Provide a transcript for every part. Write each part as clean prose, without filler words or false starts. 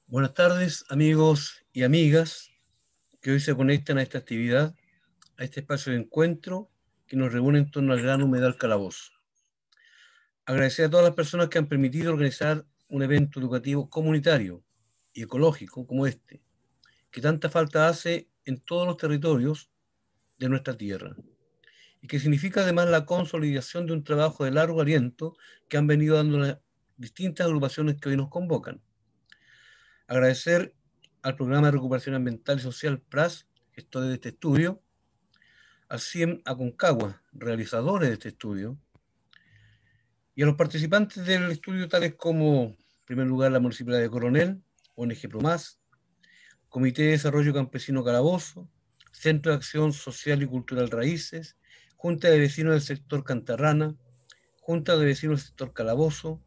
Buenas tardes, amigos y amigas que hoy se conectan a esta actividad, a este espacio de encuentro que nos reúne en torno al gran humedal Calabozo. Agradecer a todas las personas que han permitido organizar un evento educativo comunitario y ecológico como este, que tanta falta hace en todos los territorios de nuestra tierra y que significa además la consolidación de un trabajo de largo aliento que han venido dando las distintas agrupaciones que hoy nos convocan. Agradecer al Programa de Recuperación Ambiental y Social PRAS, gestores de este estudio, al CIEM Aconcagua, realizadores de este estudio, y a los participantes del estudio, tales como, en primer lugar, la Municipalidad de Coronel, ONG PROMAS, Comité de Desarrollo Campesino Calabozo, Centro de Acción Social y Cultural Raíces, Junta de Vecinos del Sector Cantarrana, Junta de Vecinos del Sector Calabozo,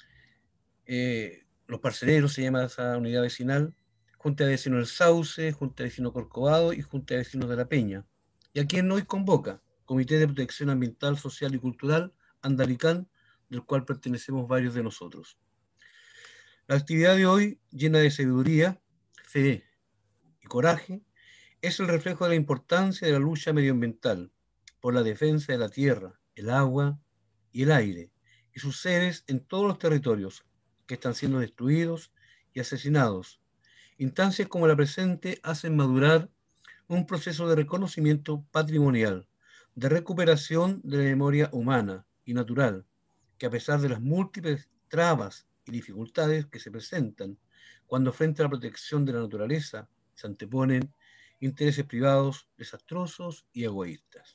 los parcereros se llama esa unidad vecinal, Junta de Vecinos del Sauce, Junta de Vecinos Corcovado y Junta de Vecinos de la Peña. ¿Y a quién hoy convoca? Comité de Protección Ambiental, Social y Cultural, Andalicán, del cual pertenecemos varios de nosotros. La actividad de hoy, llena de sabiduría, fe y coraje, es el reflejo de la importancia de la lucha medioambiental por la defensa de la tierra, el agua y el aire, y sus seres en todos los territorios que están siendo destruidos y asesinados. Instancias como la presente hacen madurar un proceso de reconocimiento patrimonial, de recuperación de la memoria humana y natural, que a pesar de las múltiples trabas y dificultades que se presentan cuando frente a la protección de la naturaleza se anteponen intereses privados desastrosos y egoístas.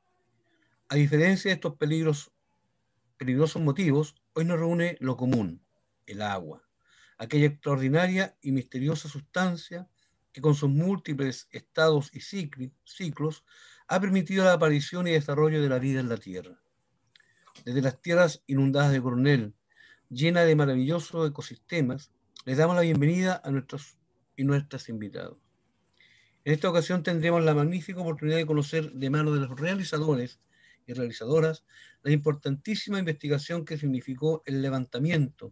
A diferencia de estos peligrosos motivos, hoy nos reúne lo común, el agua, aquella extraordinaria y misteriosa sustancia que con sus múltiples estados y ciclos ha permitido la aparición y desarrollo de la vida en la Tierra. Desde las tierras inundadas de Coronel, llenas de maravillosos ecosistemas, les damos la bienvenida a nuestros y nuestras invitados. En esta ocasión tendremos la magnífica oportunidad de conocer de manos de los realizadores y realizadoras la importantísima investigación que significó el levantamiento,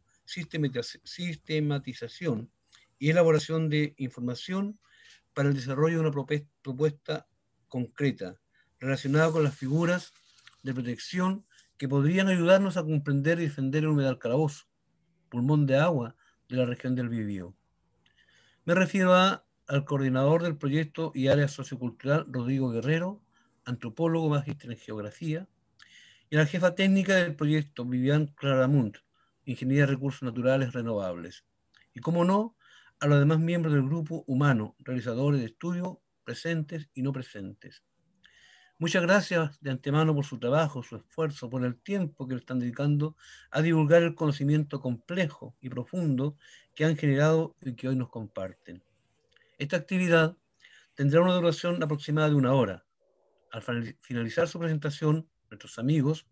sistematización y elaboración de información para el desarrollo de una propuesta concreta relacionada con las figuras de protección que podrían ayudarnos a comprender y defender el humedal Calabozo, pulmón de agua de la región del Biobío. Me refiero al coordinador del proyecto y área sociocultural, Rodrigo Guerrero, antropólogo, magíster en geografía, y a la jefa técnica del proyecto, Vivian Claramunt, Ingeniería de Recursos Naturales Renovables. Y, como no, a los demás miembros del grupo humano, realizadores de estudios presentes y no presentes. Muchas gracias de antemano por su trabajo, su esfuerzo, por el tiempo que le están dedicando a divulgar el conocimiento complejo y profundo que han generado y que hoy nos comparten. Esta actividad tendrá una duración aproximada de 1 hora. Al finalizar su presentación, nuestros amigos,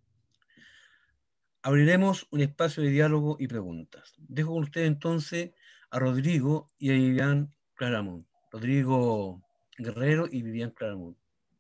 abriremos un espacio de diálogo y preguntas. Dejo con ustedes entonces a Rodrigo y a Vivian Claramunt. Rodrigo Guerrero y Vivian Claramunt.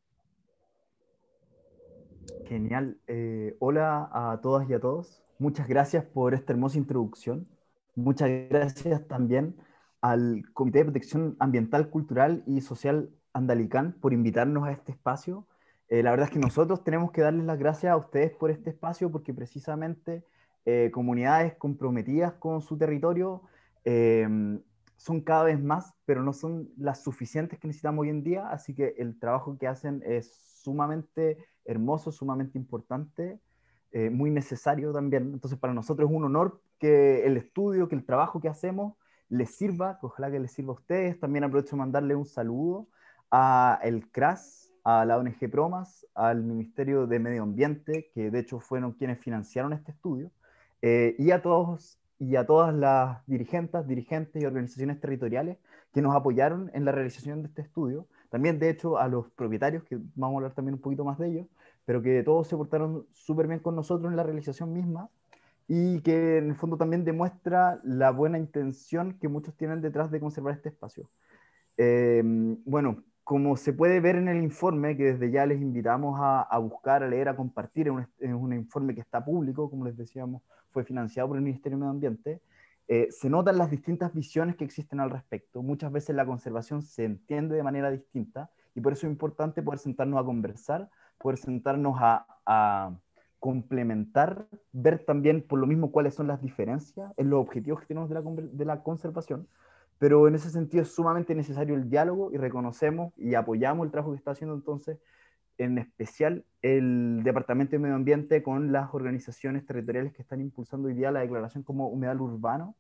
Genial. Hola a todas y a todos. Muchas gracias por esta hermosa introducción. Muchas gracias también al Comité de Protección Ambiental, Cultural y Social Andalicán por invitarnos a este espacio. La verdad es que nosotros tenemos que darles las gracias a ustedes por este espacio porque precisamente comunidades comprometidas con su territorio eh, son cada vez más, pero no son las suficientes que necesitamos hoy en día, así que el trabajo que hacen es sumamente hermoso, sumamente importante, muy necesario también. Entonces, para nosotros es un honor que el estudio, que el trabajo que hacemos les sirva, que ojalá que les sirva a ustedes. También aprovecho de mandarle un saludo a el CRAS, a la ONG Promas, al Ministerio de Medio Ambiente, que de hecho fueron quienes financiaron este estudio, y a todos y a todas las dirigentes y organizaciones territoriales que nos apoyaron en la realización de este estudio. También, de hecho, a los propietarios, que vamos a hablar también un poquito más de ellos, pero que todos se portaron súper bien con nosotros en la realización misma y que en el fondo también demuestra la buena intención que muchos tienen detrás de conservar este espacio. Bueno, como se puede ver en el informe, que desde ya les invitamos a buscar, a leer, a compartir, es un informe que está público, como les decíamos, fue financiado por el Ministerio de Medio Ambiente. Se notan las distintas visiones que existen al respecto. Muchas veces la conservación se entiende de manera distinta y por eso es importante poder sentarnos a conversar, poder sentarnos a complementar, ver también por lo mismo cuáles son las diferencias en los objetivos que tenemos de la conservación, pero en ese sentido es sumamente necesario el diálogo y reconocemos y apoyamos el trabajo que está haciendo entonces en especial el Departamento de Medio Ambiente con las organizaciones territoriales que están impulsando hoy día la declaración como humedal urbano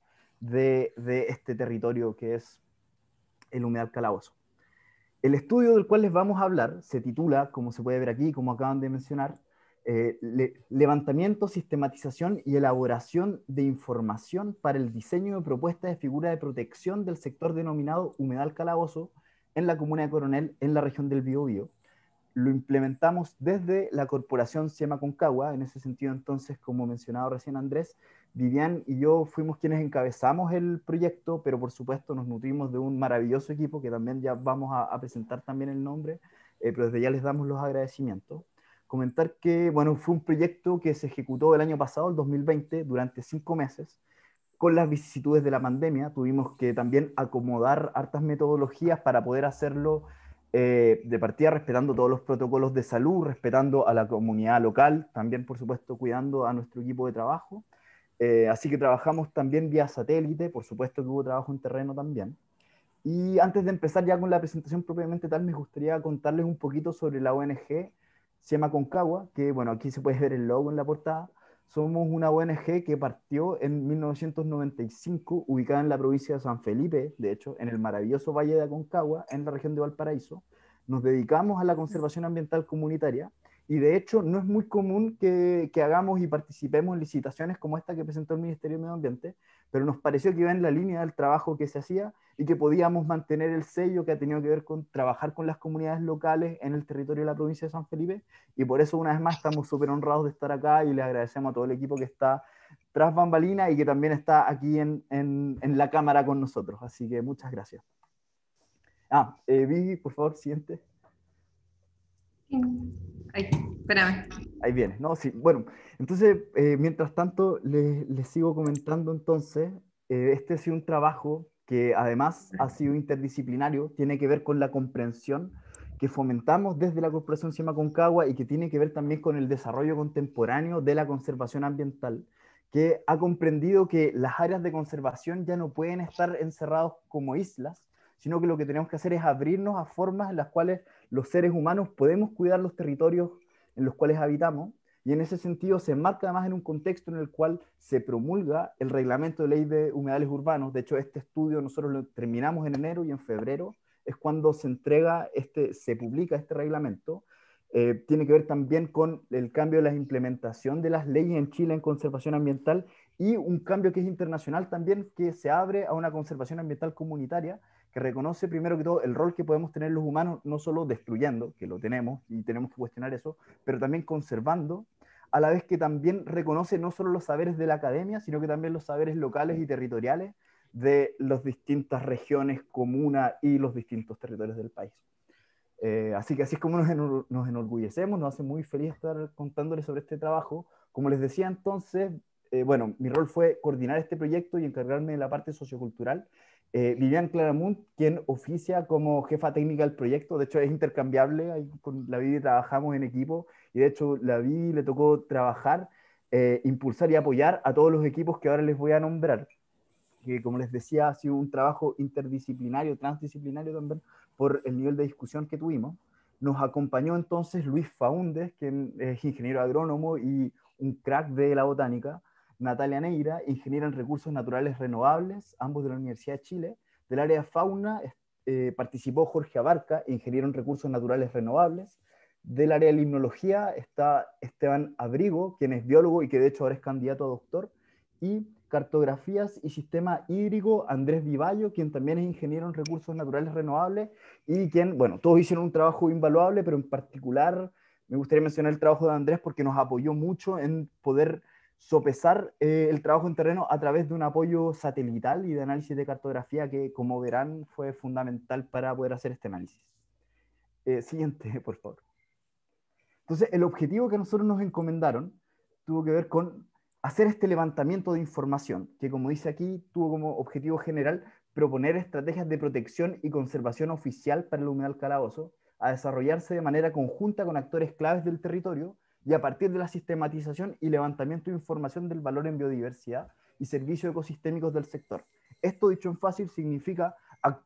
de este territorio que es el humedal Calabozo. El estudio del cual les vamos a hablar se titula, como se puede ver aquí, como acaban de mencionar, Levantamiento, sistematización y elaboración de información para el diseño de propuestas de figura de protección del sector denominado humedal Calabozo en la comuna de Coronel, en la región del Biobío. Lo implementamos desde la corporación SEMA Concagua. En ese sentido, entonces, como mencionaba recién Andrés, Vivian y yo fuimos quienes encabezamos el proyecto, pero por supuesto nos nutrimos de un maravilloso equipo que también ya vamos a presentar también el nombre, pero desde ya les damos los agradecimientos. Comentar que, bueno, fue un proyecto que se ejecutó el año pasado, el 2020, durante 5 meses. Con las vicisitudes de la pandemia, tuvimos que también acomodar hartas metodologías para poder hacerlo de partida respetando todos los protocolos de salud, respetando a la comunidad local, también por supuesto cuidando a nuestro equipo de trabajo. Así que trabajamos también vía satélite, por supuesto que hubo trabajo en terreno también. Y antes de empezar ya con la presentación propiamente tal, me gustaría contarles un poquito sobre la ONG Siema Concagua, que bueno, aquí se puede ver el logo en la portada. Somos una ONG que partió en 1995, ubicada en la provincia de San Felipe, de hecho, en el maravilloso Valle de Aconcagua, en la región de Valparaíso. Nos dedicamos a la conservación ambiental comunitaria y de hecho no es muy común que hagamos y participemos en licitaciones como esta que presentó el Ministerio de Medio Ambiente, pero nos pareció que iba en la línea del trabajo que se hacía y que podíamos mantener el sello que ha tenido que ver con trabajar con las comunidades locales en el territorio de la provincia de San Felipe, y por eso una vez más estamos súper honrados de estar acá y le agradecemos a todo el equipo que está tras bambalina y que también está aquí en la cámara con nosotros, así que muchas gracias. Vivi, por favor, siguiente. Ay, espérame. Ahí viene, ¿no? Sí, bueno, entonces, mientras tanto, les sigo comentando entonces, este ha sido un trabajo que además ha sido interdisciplinario, tiene que ver con la comprensión que fomentamos desde la Corporación Siema Concagua y que tiene que ver también con el desarrollo contemporáneo de la conservación ambiental, que ha comprendido que las áreas de conservación ya no pueden estar encerrados como islas, sino que lo que tenemos que hacer es abrirnos a formas en las cuales los seres humanos podemos cuidar los territorios en los cuales habitamos, y en ese sentido se enmarca además en un contexto en el cual se promulga el reglamento de ley de humedales urbanos. De hecho, este estudio nosotros lo terminamos en enero y en febrero es cuando se entrega, se publica este reglamento. Tiene que ver también con el cambio de la implementación de las leyes en Chile en conservación ambiental y un cambio que es internacional también, que se abre a una conservación ambiental comunitaria que reconoce primero que todo el rol que podemos tener los humanos, no solo destruyendo, que lo tenemos y tenemos que cuestionar eso, pero también conservando, a la vez que también reconoce no solo los saberes de la academia, sino que también los saberes locales y territoriales de las distintas regiones, comunas y los distintos territorios del país. Así que así es como nos enorgullecemos, nos hace muy feliz estar contándoles sobre este trabajo. Como les decía entonces, bueno, mi rol fue coordinar este proyecto y encargarme de la parte sociocultural. Vivian Claramunt, quien oficia como jefa técnica del proyecto, de hecho es intercambiable, ahí con la Vivi trabajamos en equipo, y de hecho la Vivi le tocó trabajar, impulsar y apoyar a todos los equipos que ahora les voy a nombrar, que como les decía ha sido un trabajo interdisciplinario, transdisciplinario también, por el nivel de discusión que tuvimos. Nos acompañó entonces Luis Faúndez, quien es ingeniero agrónomo y un crack de la botánica, Natalia Neira, ingeniera en recursos naturales renovables, ambos de la Universidad de Chile. Del área de fauna participó Jorge Abarca, ingeniero en recursos naturales renovables. Del área de limnología está Esteban Abrigo, quien es biólogo y que de hecho ahora es candidato a doctor. Y cartografías y sistema hídrico, Andrés Vivallo, quien también es ingeniero en recursos naturales renovables y quien, bueno, todos hicieron un trabajo invaluable, pero en particular me gustaría mencionar el trabajo de Andrés porque nos apoyó mucho en poder sopesar el trabajo en terreno a través de un apoyo satelital y de análisis de cartografía que, como verán, fue fundamental para poder hacer este análisis. Siguiente, por favor. Entonces, el objetivo que nosotros nos encomendaron tuvo que ver con hacer este levantamiento de información, que como dice aquí, tuvo como objetivo general proponer estrategias de protección y conservación oficial para el humedal Calabozo, a desarrollarse de manera conjunta con actores claves del territorio y a partir de la sistematización y levantamiento de información del valor en biodiversidad y servicios ecosistémicos del sector. Esto, dicho en fácil, significa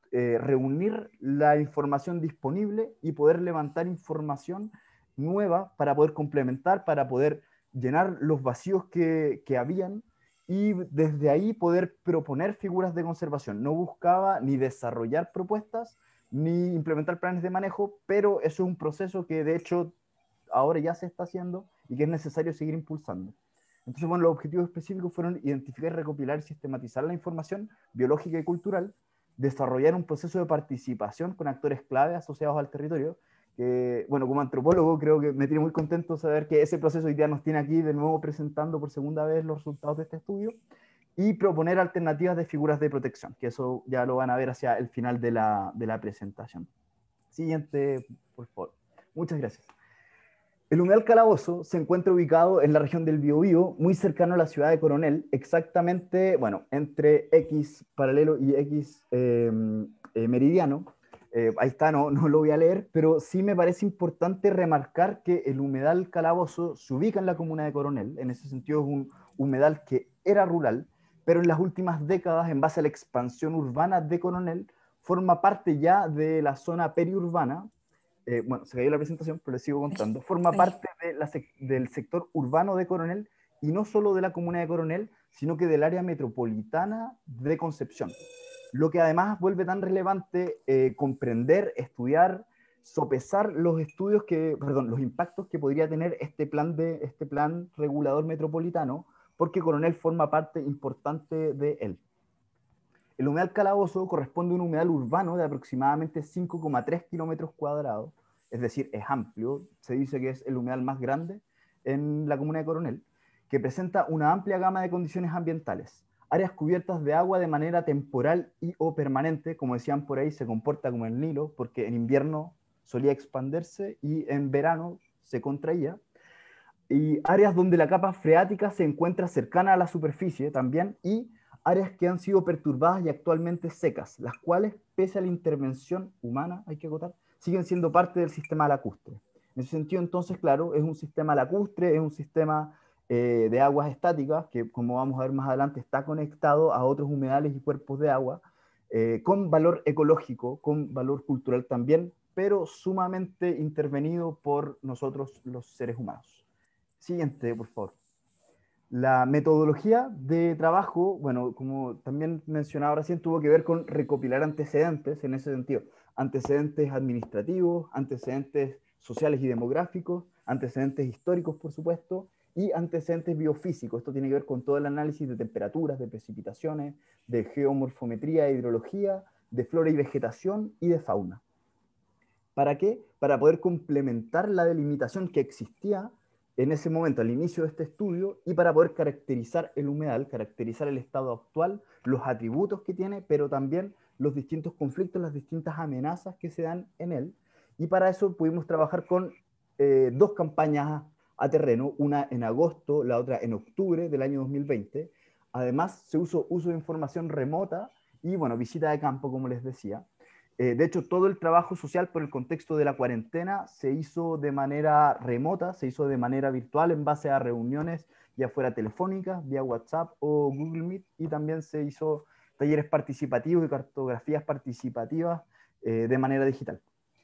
reunir la información disponible y poder levantar información nueva para poder complementar, para poder llenar los vacíos que habían y desde ahí poder proponer figuras de conservación. No buscaba ni desarrollar propuestas ni implementar planes de manejo, pero eso es un proceso que de hecho ahora ya se está haciendo y que es necesario seguir impulsando. Entonces, bueno, los objetivos específicos fueron identificar, recopilar y sistematizar la información biológica y cultural, desarrollar un proceso de participación con actores clave asociados al territorio, que, bueno, como antropólogo creo que me tiene muy contento saber que ese proceso hoy día nos tiene aquí de nuevo presentando por segunda vez los resultados de este estudio, y proponer alternativas de figuras de protección, que eso ya lo van a ver hacia el final de la presentación. Siguiente, por favor. Muchas gracias. El humedal Calabozo se encuentra ubicado en la región del Biobío, muy cercano a la ciudad de Coronel, exactamente, bueno, entre X paralelo y X meridiano. Ahí está, no lo voy a leer, pero sí me parece importante remarcar que el humedal Calabozo se ubica en la comuna de Coronel. En ese sentido es un humedal que era rural, pero en las últimas décadas, en base a la expansión urbana de Coronel, forma parte ya de la zona periurbana. Bueno, se cayó la presentación, pero les sigo contando. Forma parte del sector urbano de Coronel, y no solo de la comuna de Coronel, sino que del área metropolitana de Concepción. Lo que además vuelve tan relevante comprender, estudiar, sopesar los los impactos que podría tener este plan regulador metropolitano, porque Coronel forma parte importante de él. El humedal Calabozo corresponde a un humedal urbano de aproximadamente 5,3 kilómetros cuadrados, es decir, es amplio. Se dice que es el humedal más grande en la comuna de Coronel, que presenta una amplia gama de condiciones ambientales. Áreas cubiertas de agua de manera temporal y o permanente, como decían por ahí, se comporta como el Nilo, porque en invierno solía expandirse y en verano se contraía. Y áreas donde la capa freática se encuentra cercana a la superficie también, y áreas que han sido perturbadas y actualmente secas, las cuales, pese a la intervención humana, hay que acotar, siguen siendo parte del sistema lacustre. En ese sentido, entonces, claro, es un sistema lacustre, es un sistema de aguas estáticas, que como vamos a ver más adelante, está conectado a otros humedales y cuerpos de agua, con valor ecológico, con valor cultural también, pero sumamente intervenido por nosotros los seres humanos. Siguiente, por favor. La metodología de trabajo, bueno, como también mencionaba recién, tuvo que ver con recopilar antecedentes, en ese sentido, antecedentes administrativos, antecedentes sociales y demográficos, antecedentes históricos, por supuesto, y antecedentes biofísicos. Esto tiene que ver con todo el análisis de temperaturas, de precipitaciones, de geomorfometría e hidrología, de flora y vegetación y de fauna. ¿Para qué? Para poder complementar la delimitación que existía en ese momento, al inicio de este estudio, y para poder caracterizar el humedal, caracterizar el estado actual, los atributos que tiene, pero también los distintos conflictos, las distintas amenazas que se dan en él. Y para eso pudimos trabajar con dos campañas a terreno, una en agosto, la otra en octubre del año 2020. Además, se usó uso de información remota y, bueno, visita de campo, como les decía. De hecho, todo el trabajo social por el contexto de la cuarentena se hizo de manera remota, se hizo de manera virtual en base a reuniones ya fuera telefónicas, vía WhatsApp o Google Meet, y también se hizo talleres participativos y cartografías participativas de manera digital.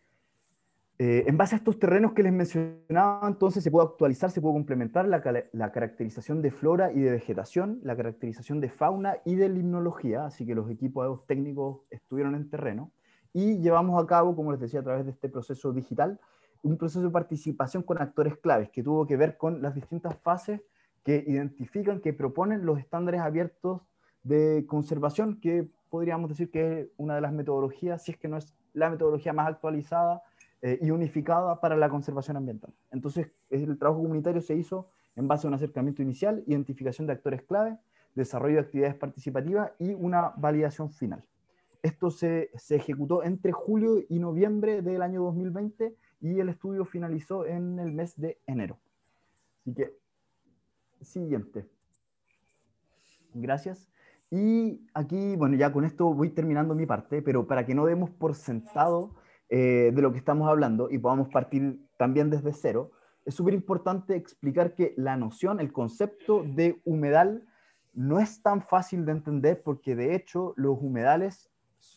En base a estos terrenos que les mencionaba, entonces se puede actualizar, se puede complementar la caracterización de flora y de vegetación, la caracterización de fauna y de limnología, así que los equipos técnicos estuvieron en terreno, y llevamos a cabo, como les decía, a través de este proceso digital, un proceso de participación con actores claves, que tuvo que ver con las distintas fases que identifican, que proponen los estándares abiertos de conservación, que podríamos decir que es una de las metodologías, si es que no es la metodología más actualizada, y unificada para la conservación ambiental. Entonces, el trabajo comunitario se hizo en base a un acercamiento inicial, identificación de actores clave, desarrollo de actividades participativas y una validación final. Esto se ejecutó entre julio y noviembre del año 2020 y el estudio finalizó en el mes de enero. Así que, siguiente. Gracias. Y aquí, bueno, ya con esto voy terminando mi parte, pero para que no demos por sentado de lo que estamos hablando y podamos partir también desde cero, es súper importante explicar que la noción, el concepto de humedal no es tan fácil de entender porque de hecho los humedales,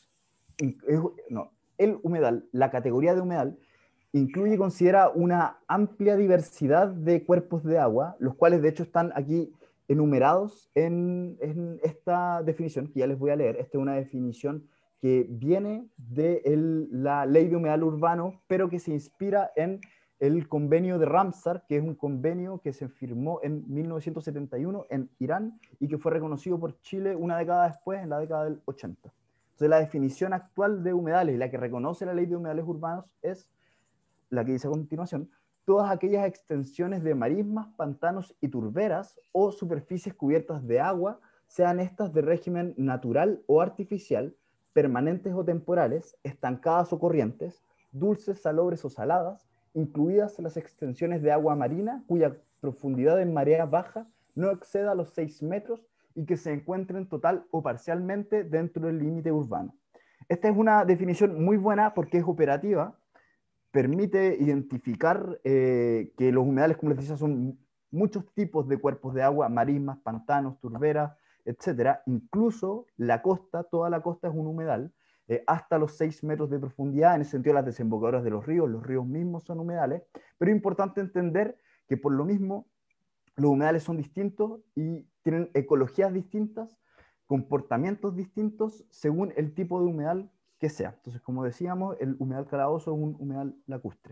no, el humedal, la categoría de humedal, incluye y considera una amplia diversidad de cuerpos de agua, los cuales de hecho están aquí enumerados en esta definición, que ya les voy a leer. Esta es una definición que viene de la Ley de Humedal Urbano, pero que se inspira en el convenio de Ramsar, que es un convenio que se firmó en 1971 en Irán y que fue reconocido por Chile una década después, en la década del 80. Entonces la definición actual de humedales, la que reconoce la Ley de Humedales Urbanos, es la que dice a continuación: todas aquellas extensiones de marismas, pantanos y turberas o superficies cubiertas de agua, sean estas de régimen natural o artificial, permanentes o temporales, estancadas o corrientes, dulces, salobres o saladas, incluidas las extensiones de agua marina cuya profundidad en marea baja no exceda los 6 metros y que se encuentren total o parcialmente dentro del límite urbano. Esta es una definición muy buena porque es operativa, permite identificar que los humedales, como les decía, son muchos tipos de cuerpos de agua: marismas, pantanos, turberas, etc. Incluso la costa, toda la costa es un humedal, hasta los 6 metros de profundidad. En ese sentido, las desembocaduras de los ríos mismos son humedales, pero es importante entender que por lo mismo los humedales son distintos y tienen ecologías distintas, comportamientos distintos según el tipo de humedal que sea. Entonces, como decíamos, el humedal calabozo es un humedal lacustre.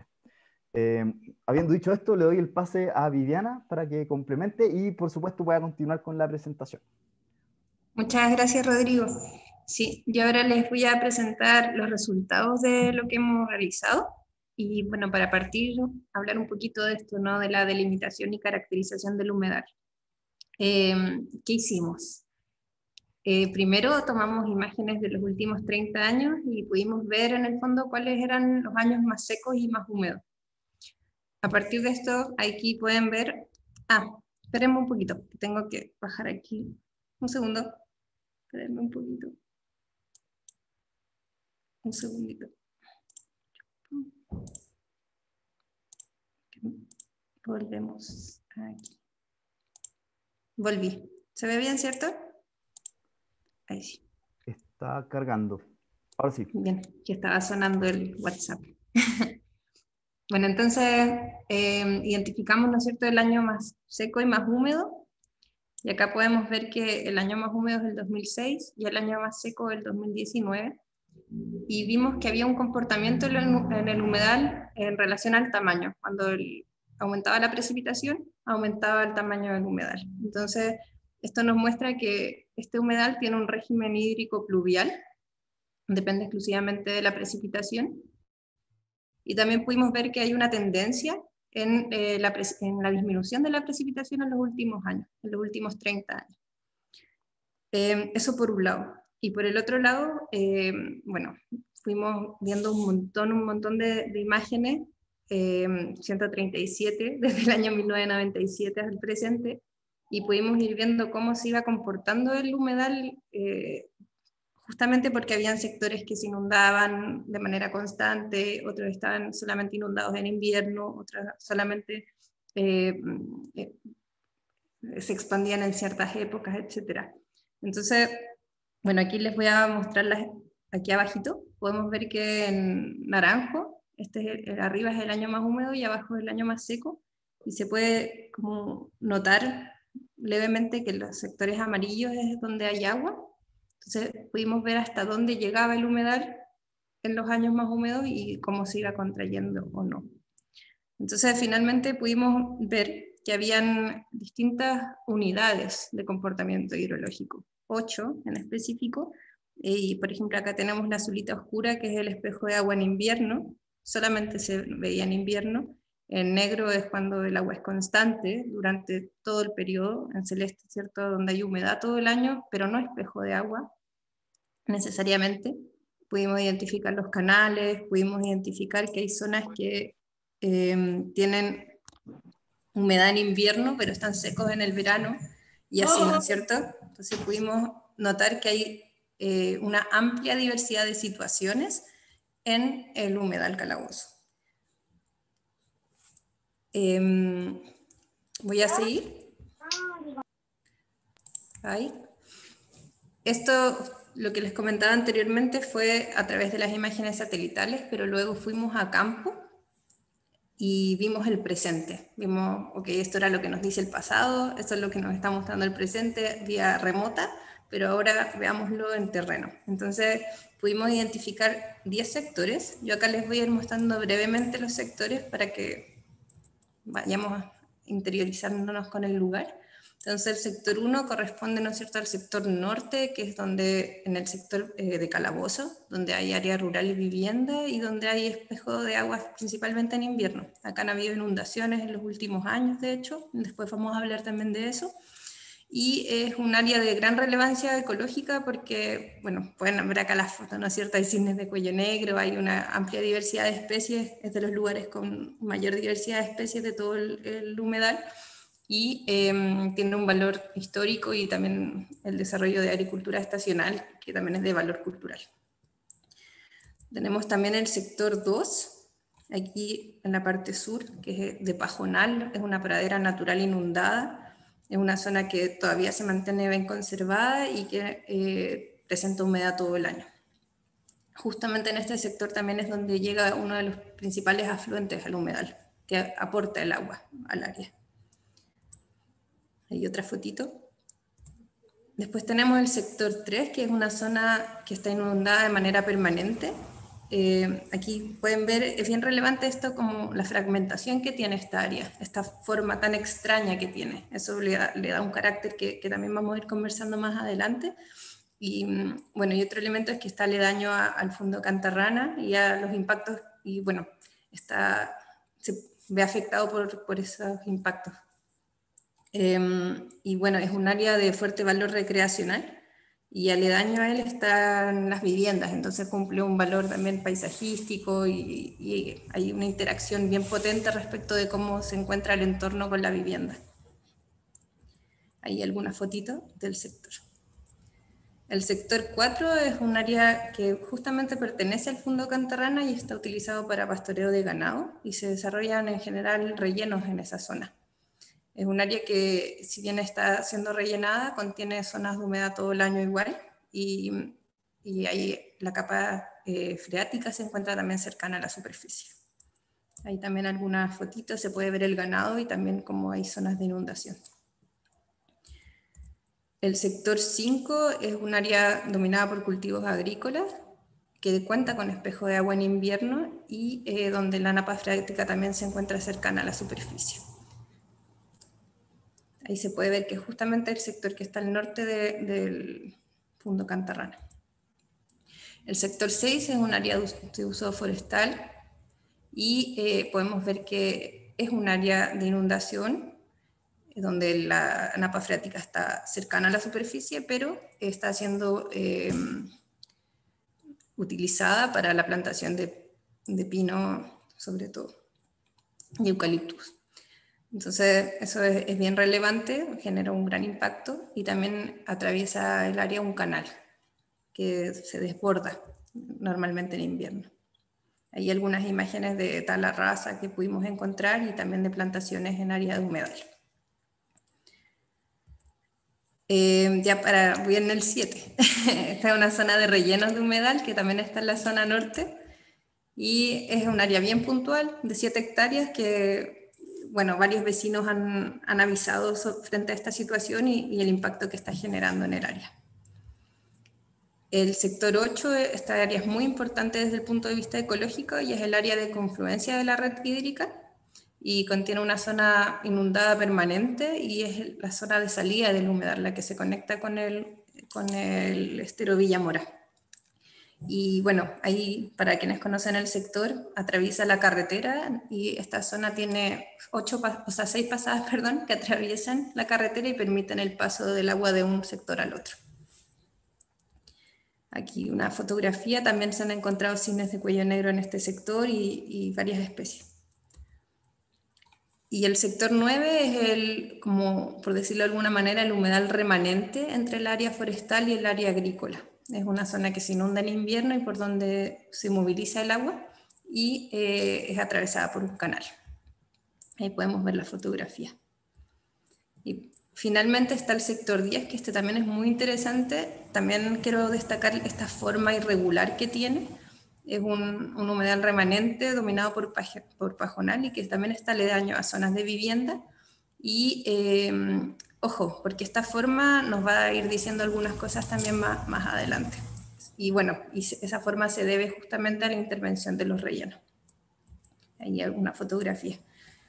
Habiendo dicho esto, le doy el pase a Viviana para que complemente y, por supuesto, voy a continuar con la presentación. Muchas gracias, Rodrigo. Sí, yo ahora les voy a presentar los resultados de lo que hemos realizado. Y bueno, para partir, hablar un poquito de esto, ¿no? De la delimitación y caracterización del humedal. ¿Qué hicimos? Primero tomamos imágenes de los últimos 30 años y pudimos ver en el fondo cuáles eran los años más secos y más húmedos. A partir de esto, aquí pueden ver... espérenme un poquito, tengo que bajar aquí. Un segundo. Espérenme un poquito. Un segundito. Volvemos aquí. Volví. ¿Se ve bien, cierto? Ahí sí. Está cargando. Ahora sí. Bien, que estaba sonando el WhatsApp. Bueno, entonces identificamos, ¿no es cierto?, el año más seco y más húmedo. Y acá podemos ver que el año más húmedo es el 2006 y el año más seco el 2019. Y vimos que había un comportamiento en el humedal en relación al tamaño. Cuando aumentaba la precipitación, aumentaba el tamaño del humedal. Entonces, esto nos muestra que este humedal tiene un régimen hídrico pluvial, depende exclusivamente de la precipitación. Y también pudimos ver que hay una tendencia en la disminución de la precipitación en los últimos años, en los últimos 30 años. Eso por un lado. Y por el otro lado, bueno, fuimos viendo un montón de imágenes, 137 desde el año 1997 hasta el presente, y pudimos ir viendo cómo se iba comportando el humedal, justamente porque habían sectores que se inundaban de manera constante, otros estaban solamente inundados en invierno, otros solamente se expandían en ciertas épocas, etc. Entonces, bueno, aquí les voy a mostrar aquí abajito, podemos ver que en naranjo, arriba es el año más húmedo y abajo es el año más seco, y se puede como notar levemente que los sectores amarillos es donde hay agua. Entonces pudimos ver hasta dónde llegaba el humedal en los años más húmedos y cómo se iba contrayendo o no. Entonces finalmente pudimos ver que habían distintas unidades de comportamiento hidrológico, 8 en específico, y por ejemplo acá tenemos la azulita oscura, que es el espejo de agua en invierno, solamente se veía en invierno. En negro es cuando el agua es constante durante todo el periodo, en celeste, ¿cierto?, donde hay humedad todo el año, pero no espejo de agua necesariamente. Pudimos identificar los canales, pudimos identificar que hay zonas que tienen humedad en invierno, pero están secos en el verano, y así, ¿no es cierto? Entonces pudimos notar que hay una amplia diversidad de situaciones en el humedal Calabozo. Voy a seguir. Ahí. Esto, lo que les comentaba anteriormente, fue a través de las imágenes satelitales, pero luego fuimos a campo y vimos el presente. Vimos, ok, esto era lo que nos dice el pasado, esto es lo que nos está mostrando el presente vía remota, pero ahora veámoslo en terreno. Entonces pudimos identificar 10 sectores. Yo acá les voy a ir mostrando brevemente los sectores para que vayamos interiorizándonos con el lugar. Entonces el sector 1 corresponde, ¿no es cierto?, al sector norte, que es donde, en el sector de Calabozo, donde hay área rural y vivienda y donde hay espejo de aguas principalmente en invierno. Acá han habido inundaciones en los últimos años, de hecho, después vamos a hablar también de eso. Y es un área de gran relevancia ecológica porque, bueno, pueden ver acá las fotos, ¿no es cierto? Hay cisnes de cuello negro, hay una amplia diversidad de especies, es de los lugares con mayor diversidad de especies de todo el humedal, y tiene un valor histórico y también el desarrollo de agricultura estacional, que también es de valor cultural. Tenemos también el sector 2, aquí en la parte sur, que es de Pajonal, es una pradera natural inundada. Es una zona que todavía se mantiene bien conservada y que presenta humedad todo el año. Justamente en este sector también es donde llega uno de los principales afluentes al humedal, que aporta el agua al área. Hay otra fotito. Después tenemos el sector 3, que es una zona que está inundada de manera permanente. Aquí pueden ver, es bien relevante esto como la fragmentación que tiene esta área, esta forma tan extraña que tiene. Eso le da un carácter que también vamos a ir conversando más adelante. Y bueno, y otro elemento es que está aledaño al fondo Cantarrana y a los impactos, y bueno, se ve afectado por esos impactos. Y bueno, es un área de fuerte valor recreacional, y aledaño a él están las viviendas, entonces cumple un valor también paisajístico y hay una interacción bien potente respecto de cómo se encuentra el entorno con la vivienda. Hay alguna fotito del sector. El sector 4 es un área que justamente pertenece al Fondo Cantarrana y está utilizado para pastoreo de ganado, y se desarrollan en general rellenos en esa zona. Es un área que, si bien está siendo rellenada, contiene zonas de humedad todo el año igual, y ahí la capa freática se encuentra también cercana a la superficie. Hay también algunas fotitos, se puede ver el ganado y también cómo hay zonas de inundación. El sector 5 es un área dominada por cultivos agrícolas, que cuenta con espejo de agua en invierno y donde la napa freática también se encuentra cercana a la superficie. Ahí se puede ver que es justamente el sector que está al norte del Fondo Cantarrana. El sector 6 es un área de uso forestal y podemos ver que es un área de inundación donde la napa freática está cercana a la superficie, pero está siendo utilizada para la plantación de pino, sobre todo, y eucaliptus. Entonces, eso es bien relevante, genera un gran impacto, y también atraviesa el área un canal que se desborda normalmente en invierno. Hay algunas imágenes de tala rasa que pudimos encontrar y también de plantaciones en área de humedal. Voy en el 7. Esta es una zona de rellenos de humedal que también está en la zona norte, y es un área bien puntual de 7 hectáreas que, bueno, varios vecinos han avisado frente a esta situación y el impacto que está generando en el área. El sector 8, esta área es muy importante desde el punto de vista ecológico y es el área de confluencia de la red hídrica, y contiene una zona inundada permanente y es la zona de salida del humedal, la que se conecta con el estero Villamora. Y bueno, ahí, para quienes conocen el sector, atraviesa la carretera, y esta zona tiene 6 pasadas, que atraviesan la carretera y permiten el paso del agua de un sector al otro. Aquí una fotografía, también se han encontrado cisnes de cuello negro en este sector y varias especies. Y el sector 9 es el, como por decirlo de alguna manera, el humedal remanente entre el área forestal y el área agrícola. Es una zona que se inunda en invierno y por donde se moviliza el agua y es atravesada por un canal. Ahí podemos ver la fotografía. Y finalmente está el sector 10, que este también es muy interesante. También quiero destacar esta forma irregular que tiene. Es un humedal remanente dominado por pajonal y que también está aledaño a zonas de vivienda. Y ojo, porque esta forma nos va a ir diciendo algunas cosas también más adelante. Y bueno, esa forma se debe justamente a la intervención de los rellenos. Ahí hay una fotografía.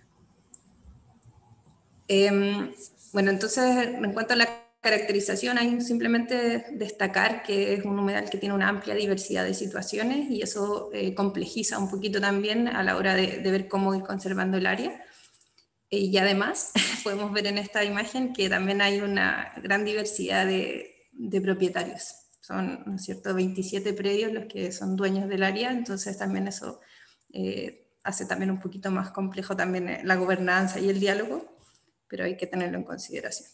Bueno, entonces, en cuanto a la caracterización, hay simplemente destacar que es un humedal que tiene una amplia diversidad de situaciones y eso complejiza un poquito también a la hora de ver cómo ir conservando el área. Y además, podemos ver en esta imagen que también hay una gran diversidad de propietarios. Son, ¿no es cierto?, 27 predios los que son dueños del área, entonces también eso hace también un poquito más complejo también la gobernanza y el diálogo, pero hay que tenerlo en consideración.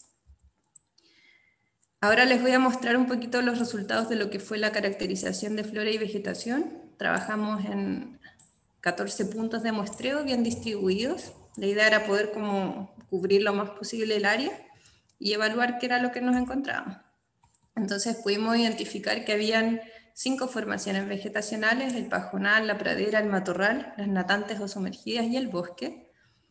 Ahora les voy a mostrar un poquito los resultados de lo que fue la caracterización de flora y vegetación. Trabajamos en 14 puntos de muestreo bien distribuidos. La idea era poder como cubrir lo más posible el área y evaluar qué era lo que nos encontrábamos. Entonces pudimos identificar que habían 5 formaciones vegetacionales: el pajonal, la pradera, el matorral, las natantes o sumergidas y el bosque.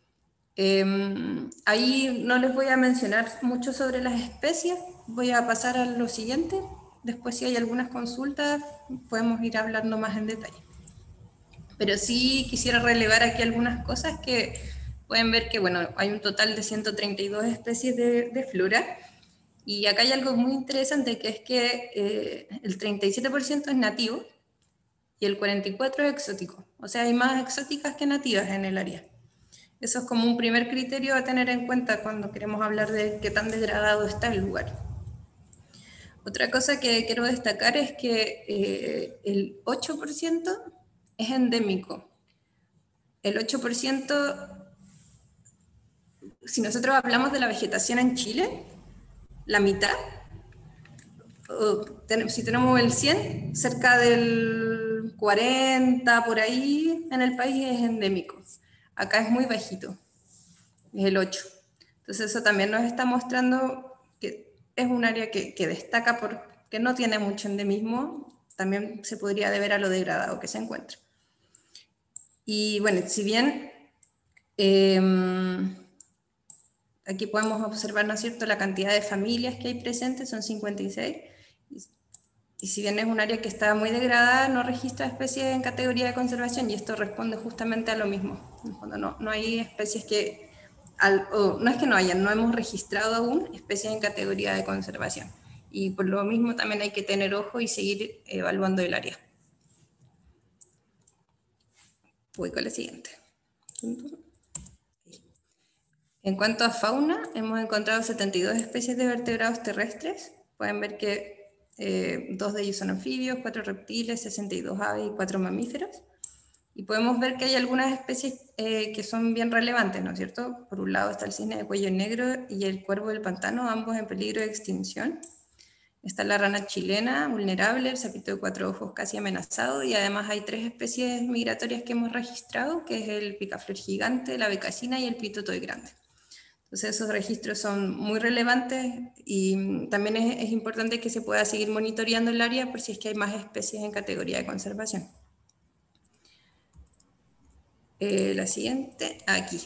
Ahí no les voy a mencionar mucho sobre las especies, voy a pasar a lo siguiente. Después, si hay algunas consultas, podemos ir hablando más en detalle. Pero sí quisiera relevar aquí algunas cosas que pueden ver que, bueno, hay un total de 132 especies de flora. Y acá hay algo muy interesante, que es que el 37% es nativo y el 44% es exótico. O sea, hay más exóticas que nativas en el área. Eso es como un primer criterio a tener en cuenta cuando queremos hablar de qué tan degradado está el lugar. Otra cosa que quiero destacar es que el 8% es endémico. El 8%, si nosotros hablamos de la vegetación en Chile, la mitad, si tenemos el 100, cerca del 40 por ahí en el país es endémico. Acá es muy bajito, es el 8%. Entonces eso también nos está mostrando que es un área que destaca porque no tiene mucho endemismo. También se podría deber a lo degradado que se encuentra. Y bueno, si bien aquí podemos observar, ¿no es cierto?, la cantidad de familias que hay presentes, son 56. Y si bien es un área que está muy degradada, no registra especies en categoría de conservación, y esto responde justamente a lo mismo. Cuando no hay especies que, no es que no hayan, no hemos registrado aún especies en categoría de conservación. Y por lo mismo también hay que tener ojo y seguir evaluando el área. Voy con la siguiente. En cuanto a fauna, hemos encontrado 72 especies de vertebrados terrestres. Pueden ver que 2 de ellos son anfibios, 4 reptiles, 62 aves y 4 mamíferos. Y podemos ver que hay algunas especies que son bien relevantes, ¿no es cierto? Por un lado está el cisne de cuello negro y el cuervo del pantano, ambos en peligro de extinción. Está la rana chilena, vulnerable, el sapito de 4 ojos casi amenazado, y además hay 3 especies migratorias que hemos registrado, que es el picaflor gigante, la becasina y el pitotoy grande. Entonces esos registros son muy relevantes y también es importante que se pueda seguir monitoreando el área por si es que hay más especies en categoría de conservación. La siguiente, aquí.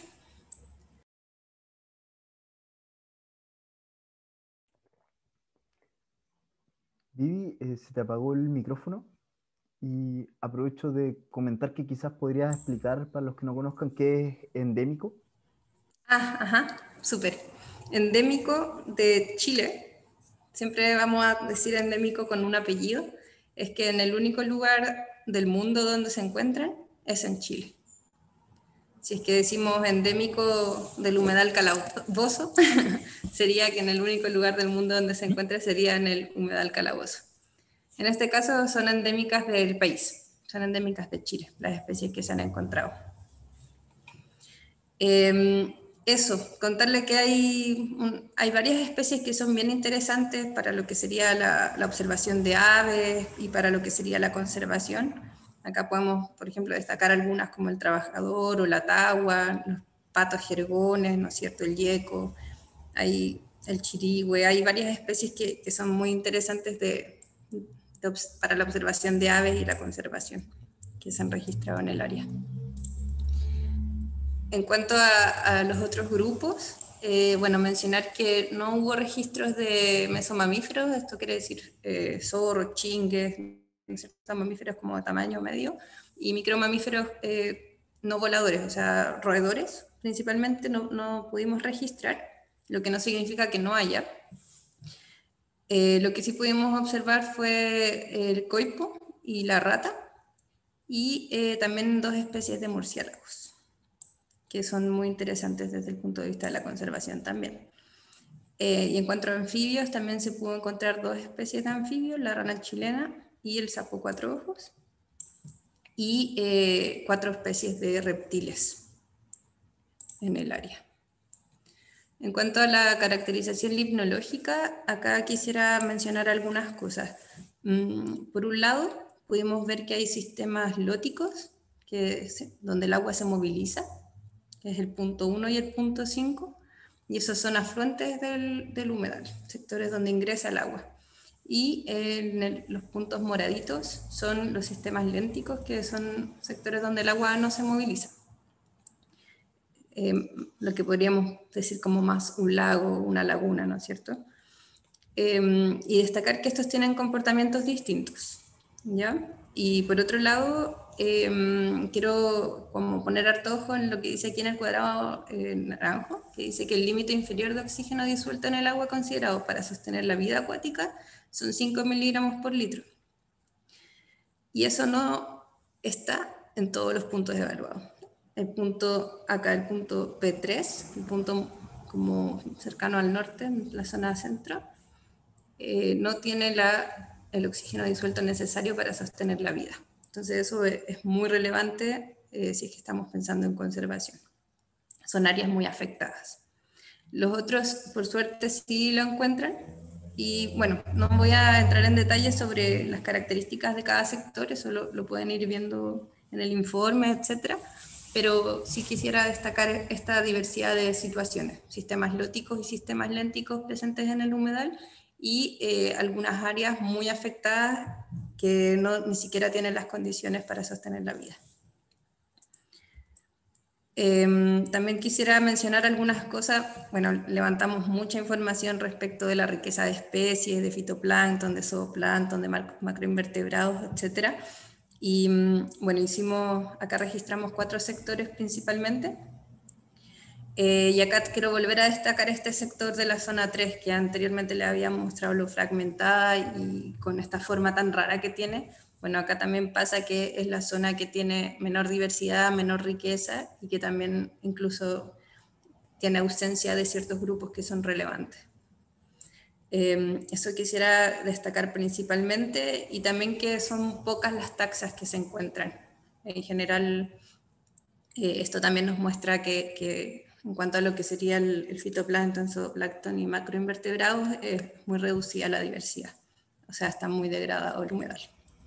Vivi, se te apagó el micrófono y aprovecho de comentar que quizás podrías explicar para los que no conozcan qué es endémico. Ajá, súper. Endémico de Chile, siempre vamos a decir endémico con un apellido, es que en el único lugar del mundo donde se encuentran es en Chile. Si es que decimos endémico del humedal Calabozo, sería que en el único lugar del mundo donde se encuentra sería en el humedal Calabozo. En este caso son endémicas del país, son endémicas de Chile, las especies que se han encontrado. eso, contarle que hay varias especies que son bien interesantes para lo que sería la observación de aves y para lo que sería la conservación. Acá podemos, por ejemplo, destacar algunas como el trabajador o la tagua, los patos jergones, ¿no es cierto?, el yeco, hay el chirigüe, hay varias especies que son muy interesantes para la observación de aves y la conservación que se han registrado en el área. En cuanto a los otros grupos, bueno, mencionar que no hubo registros de mesomamíferos, esto quiere decir zorros, chingues, mamíferos como de tamaño medio, y micromamíferos no voladores, o sea, roedores principalmente, no pudimos registrar, lo que no significa que no haya. Lo que sí pudimos observar fue el coipo y la rata, y también 2 especies de murciélagos, que son muy interesantes desde el punto de vista de la conservación también. Y en cuanto a anfibios, también se pudo encontrar 2 especies de anfibios, la rana chilena y el sapo 4 ojos, y 4 especies de reptiles en el área. En cuanto a la caracterización limnológica, acá quisiera mencionar algunas cosas. Por un lado, pudimos ver que hay sistemas lóticos, donde el agua se moviliza, que es el punto 1 y el punto 5, y esos son afluentes del humedal, sectores donde ingresa el agua. Y los puntos moraditos son los sistemas lénticos, que son sectores donde el agua no se moviliza. Lo que podríamos decir como más un lago, una laguna, ¿no es cierto? Y destacar que estos tienen comportamientos distintos, ¿ya? Y por otro lado, quiero como poner harto ojo en lo que dice aquí en el cuadrado naranjo, que dice que el límite inferior de oxígeno disuelto en el agua considerado para sostener la vida acuática son 5 miligramos por litro. Y eso no está en todos los puntos evaluados. El punto P3, el punto como cercano al norte, en la zona centro, no tiene el oxígeno disuelto necesario para sostener la vida. Entonces eso es muy relevante si es que estamos pensando en conservación. Son áreas muy afectadas. Los otros, por suerte, sí lo encuentran. Y bueno, no voy a entrar en detalles sobre las características de cada sector, eso lo pueden ir viendo en el informe, etcétera. Pero sí quisiera destacar esta diversidad de situaciones, sistemas lóticos y sistemas lénticos presentes en el humedal, y algunas áreas muy afectadas que ni siquiera tienen las condiciones para sostener la vida. También quisiera mencionar algunas cosas. Bueno, levantamos mucha información respecto de la riqueza de especies, de fitoplancton, de zooplancton, de macroinvertebrados, etc. Y bueno, acá registramos 4 sectores principalmente. Y acá quiero volver a destacar este sector de la zona 3, que anteriormente le había mostrado lo fragmentada y con esta forma tan rara que tiene. Bueno, acá también pasa que es la zona que tiene menor diversidad, menor riqueza, y que también incluso tiene ausencia de ciertos grupos que son relevantes. Eso quisiera destacar principalmente, y también que son pocas las taxas que se encuentran. En general, esto también nos muestra que en cuanto a lo que sería el fitoplancton, zooplancton y macroinvertebrados, es muy reducida la diversidad. O sea, está muy degradado el humedal.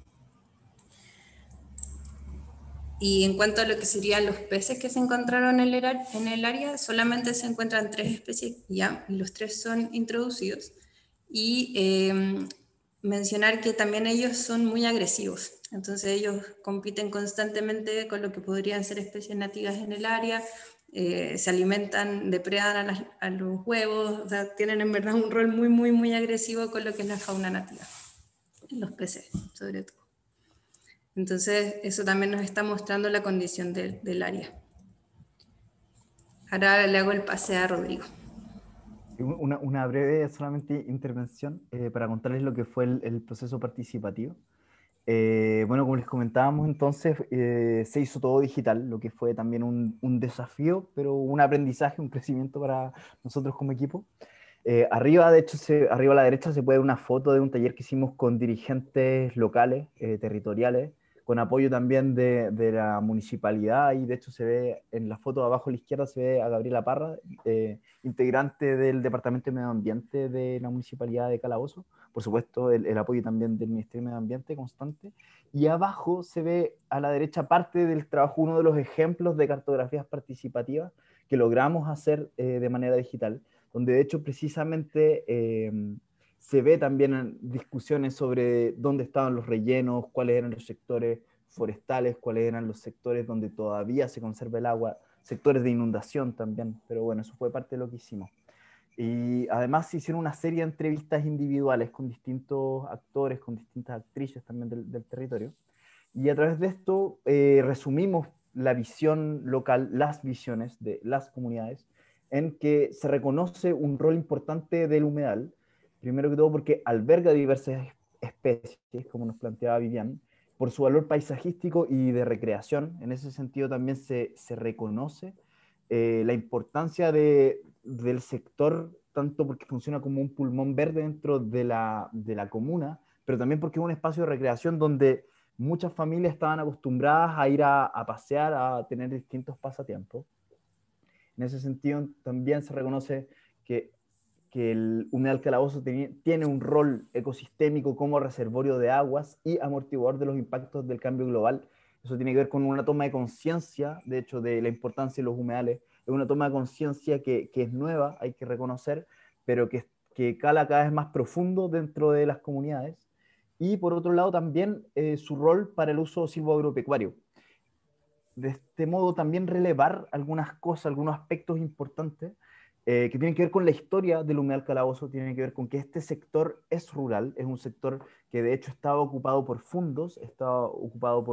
Y en cuanto a lo que serían los peces que se encontraron en el área, solamente se encuentran 3 especies ya, y los 3 son introducidos. Y mencionar que también ellos son muy agresivos. Entonces ellos compiten constantemente con lo que podrían ser especies nativas en el área, se alimentan, depredan a los huevos, o sea, tienen en verdad un rol muy, muy, muy agresivo con lo que es la fauna nativa, los peces sobre todo. Entonces eso también nos está mostrando la condición del área. Ahora le hago el pase a Rodrigo. Una breve solamente intervención para contarles lo que fue el proceso participativo. Bueno, como les comentábamos entonces, se hizo todo digital, lo que fue también un desafío, pero un aprendizaje, un crecimiento para nosotros como equipo. Arriba, de hecho, arriba a la derecha se puede ver una foto de un taller que hicimos con dirigentes locales, territoriales, con apoyo también de la municipalidad, y de hecho se ve en la foto de abajo a la izquierda, se ve a Gabriela Parra, integrante del Departamento de Medio Ambiente de la Municipalidad de Calabozo. Por supuesto, el apoyo también del Ministerio de Medio Ambiente constante. Y abajo se ve a la derecha parte del trabajo, uno de los ejemplos de cartografías participativas que logramos hacer de manera digital, donde de hecho precisamente se ve también en discusiones sobre dónde estaban los rellenos, cuáles eran los sectores forestales, cuáles eran los sectores donde todavía se conserva el agua, sectores de inundación también, pero bueno, eso fue parte de lo que hicimos. Y además se hicieron una serie de entrevistas individuales con distintos actores, con distintas actrices también del territorio, y a través de esto resumimos la visión local, las visiones de las comunidades, en que se reconoce un rol importante del humedal, primero que todo porque alberga diversas especies, como nos planteaba Vivian, por su valor paisajístico y de recreación. En ese sentido también se reconoce la importancia del sector, tanto porque funciona como un pulmón verde dentro de la comuna, pero también porque es un espacio de recreación donde muchas familias estaban acostumbradas a ir a pasear, a tener distintos pasatiempos. En ese sentido, también se reconoce que el humedal Calabozo tiene un rol ecosistémico como reservorio de aguas y amortiguador de los impactos del cambio global. Eso tiene que ver con una toma de conciencia, de hecho, de la importancia de los humedales. Es una toma de conciencia que es nueva, hay que reconocer, pero que cala cada vez más profundo dentro de las comunidades. Y por otro lado también su rol para el uso silvoagropecuario. De este modo también relevar algunas cosas, algunos aspectos importantes que tienen que ver con la historia del humedal Calabozo, tienen que ver con que este sector es rural, es un sector que de hecho estaba ocupado por fundos, estaba ocupado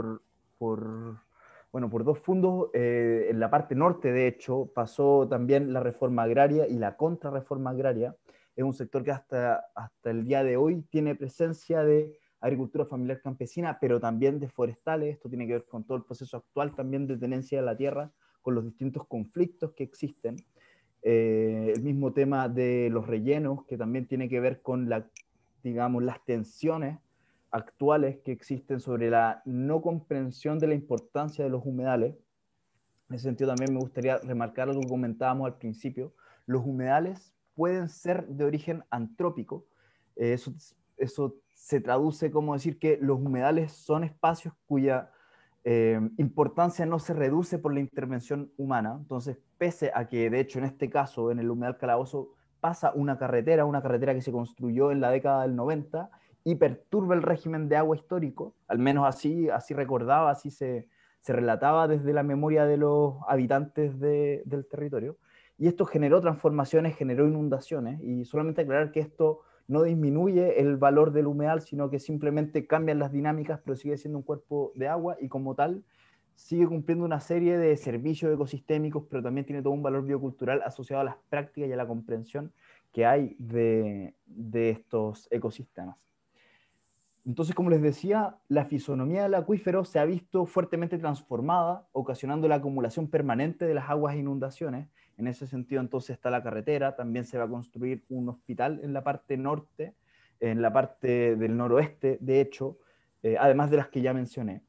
por dos fundos. En la parte norte, de hecho, pasó también la reforma agraria y la contrarreforma agraria. Es un sector que hasta el día de hoy tiene presencia de agricultura familiar campesina, pero también de forestales. Esto tiene que ver con todo el proceso actual también de tenencia de la tierra, con los distintos conflictos que existen. El mismo tema de los rellenos, que también tiene que ver con digamos, las tensiones actuales que existen sobre la no comprensión de la importancia de los humedales. En ese sentido también me gustaría remarcar algo que comentábamos al principio. Los humedales pueden ser de origen antrópico. Eso se traduce como decir que los humedales son espacios cuya importancia no se reduce por la intervención humana. Entonces, pese a que, de hecho, en este caso, en el humedal Calabozo, pasa una carretera que se construyó en la década del 90 y perturba el régimen de agua histórico, al menos así recordaba, así se relataba desde la memoria de los habitantes del territorio, y esto generó transformaciones, generó inundaciones, y solamente aclarar que esto no disminuye el valor del humedal, sino que simplemente cambian las dinámicas, pero sigue siendo un cuerpo de agua, y como tal sigue cumpliendo una serie de servicios ecosistémicos, pero también tiene todo un valor biocultural asociado a las prácticas y a la comprensión que hay de estos ecosistemas. Entonces, como les decía, la fisonomía del acuífero se ha visto fuertemente transformada, ocasionando la acumulación permanente de las aguas e inundaciones. En ese sentido, entonces, está la carretera, también se va a construir un hospital en la parte norte, en la parte del noroeste, de hecho, además de las que ya mencioné.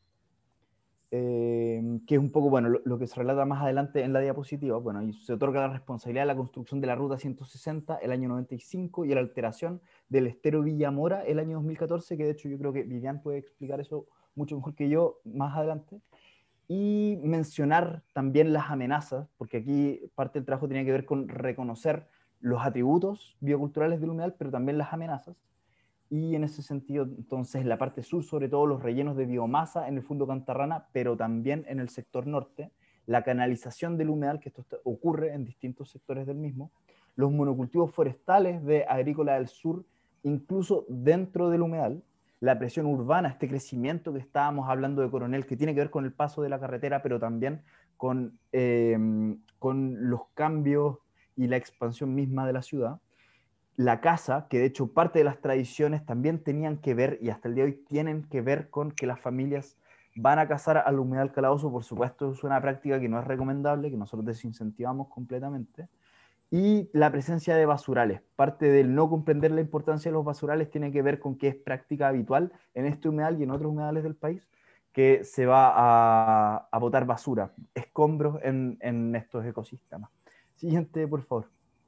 Que es un poco, bueno, lo que se relata más adelante en la diapositiva. Bueno, y se otorga la responsabilidad de la construcción de la Ruta 160 el año 95 y la alteración del estero Villamora el año 2014, que de hecho yo creo que Vivian puede explicar eso mucho mejor que yo más adelante. Y mencionar también las amenazas, porque aquí parte del trabajo tiene que ver con reconocer los atributos bioculturales del humedal, pero también las amenazas. Y en ese sentido, entonces, en la parte sur, sobre todo los rellenos de biomasa en el fondo Cantarrana, pero también en el sector norte, la canalización del humedal, que esto ocurre en distintos sectores del mismo, los monocultivos forestales de Agrícola del Sur, incluso dentro del humedal, la presión urbana, este crecimiento que estábamos hablando de Coronel, que tiene que ver con el paso de la carretera, pero también con los cambios y la expansión misma de la ciudad. La caza, que de hecho parte de las tradiciones también tenían que ver, y hasta el día de hoy tienen que ver con que las familias van a cazar al humedal Calabozo. Por supuesto, es una práctica que no es recomendable, que nosotros desincentivamos completamente. Y la presencia de basurales. Parte del no comprender la importancia de los basurales tiene que ver con que es práctica habitual en este humedal y en otros humedales del país, que se va a botar basura, escombros en estos ecosistemas. Siguiente, por favor.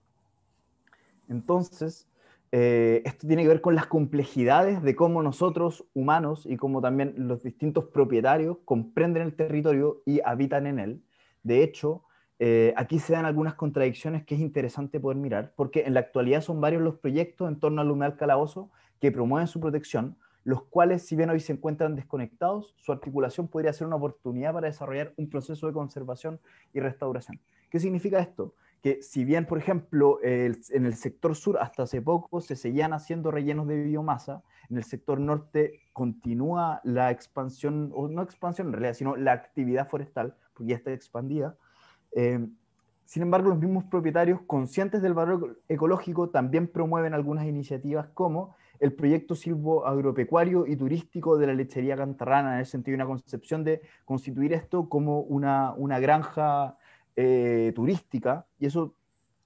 Entonces, esto tiene que ver con las complejidades de cómo nosotros, humanos, y cómo también los distintos propietarios comprenden el territorio y habitan en él. De hecho, aquí se dan algunas contradicciones que es interesante poder mirar, porque en la actualidad son varios los proyectos en torno al humedal calabozo que promueven su protección, los cuales, si bien hoy se encuentran desconectados, su articulación podría ser una oportunidad para desarrollar un proceso de conservación y restauración. ¿Qué significa esto? Que si bien, por ejemplo, en el sector sur hasta hace poco se seguían haciendo rellenos de biomasa, en el sector norte continúa la expansión, o no expansión en realidad, sino la actividad forestal, porque ya está expandida. Sin embargo, los mismos propietarios conscientes del valor ecológico también promueven algunas iniciativas como el proyecto silvoagropecuario y turístico de la lechería Cantarrana, en el sentido de una concepción de constituir esto como una granja turística, y eso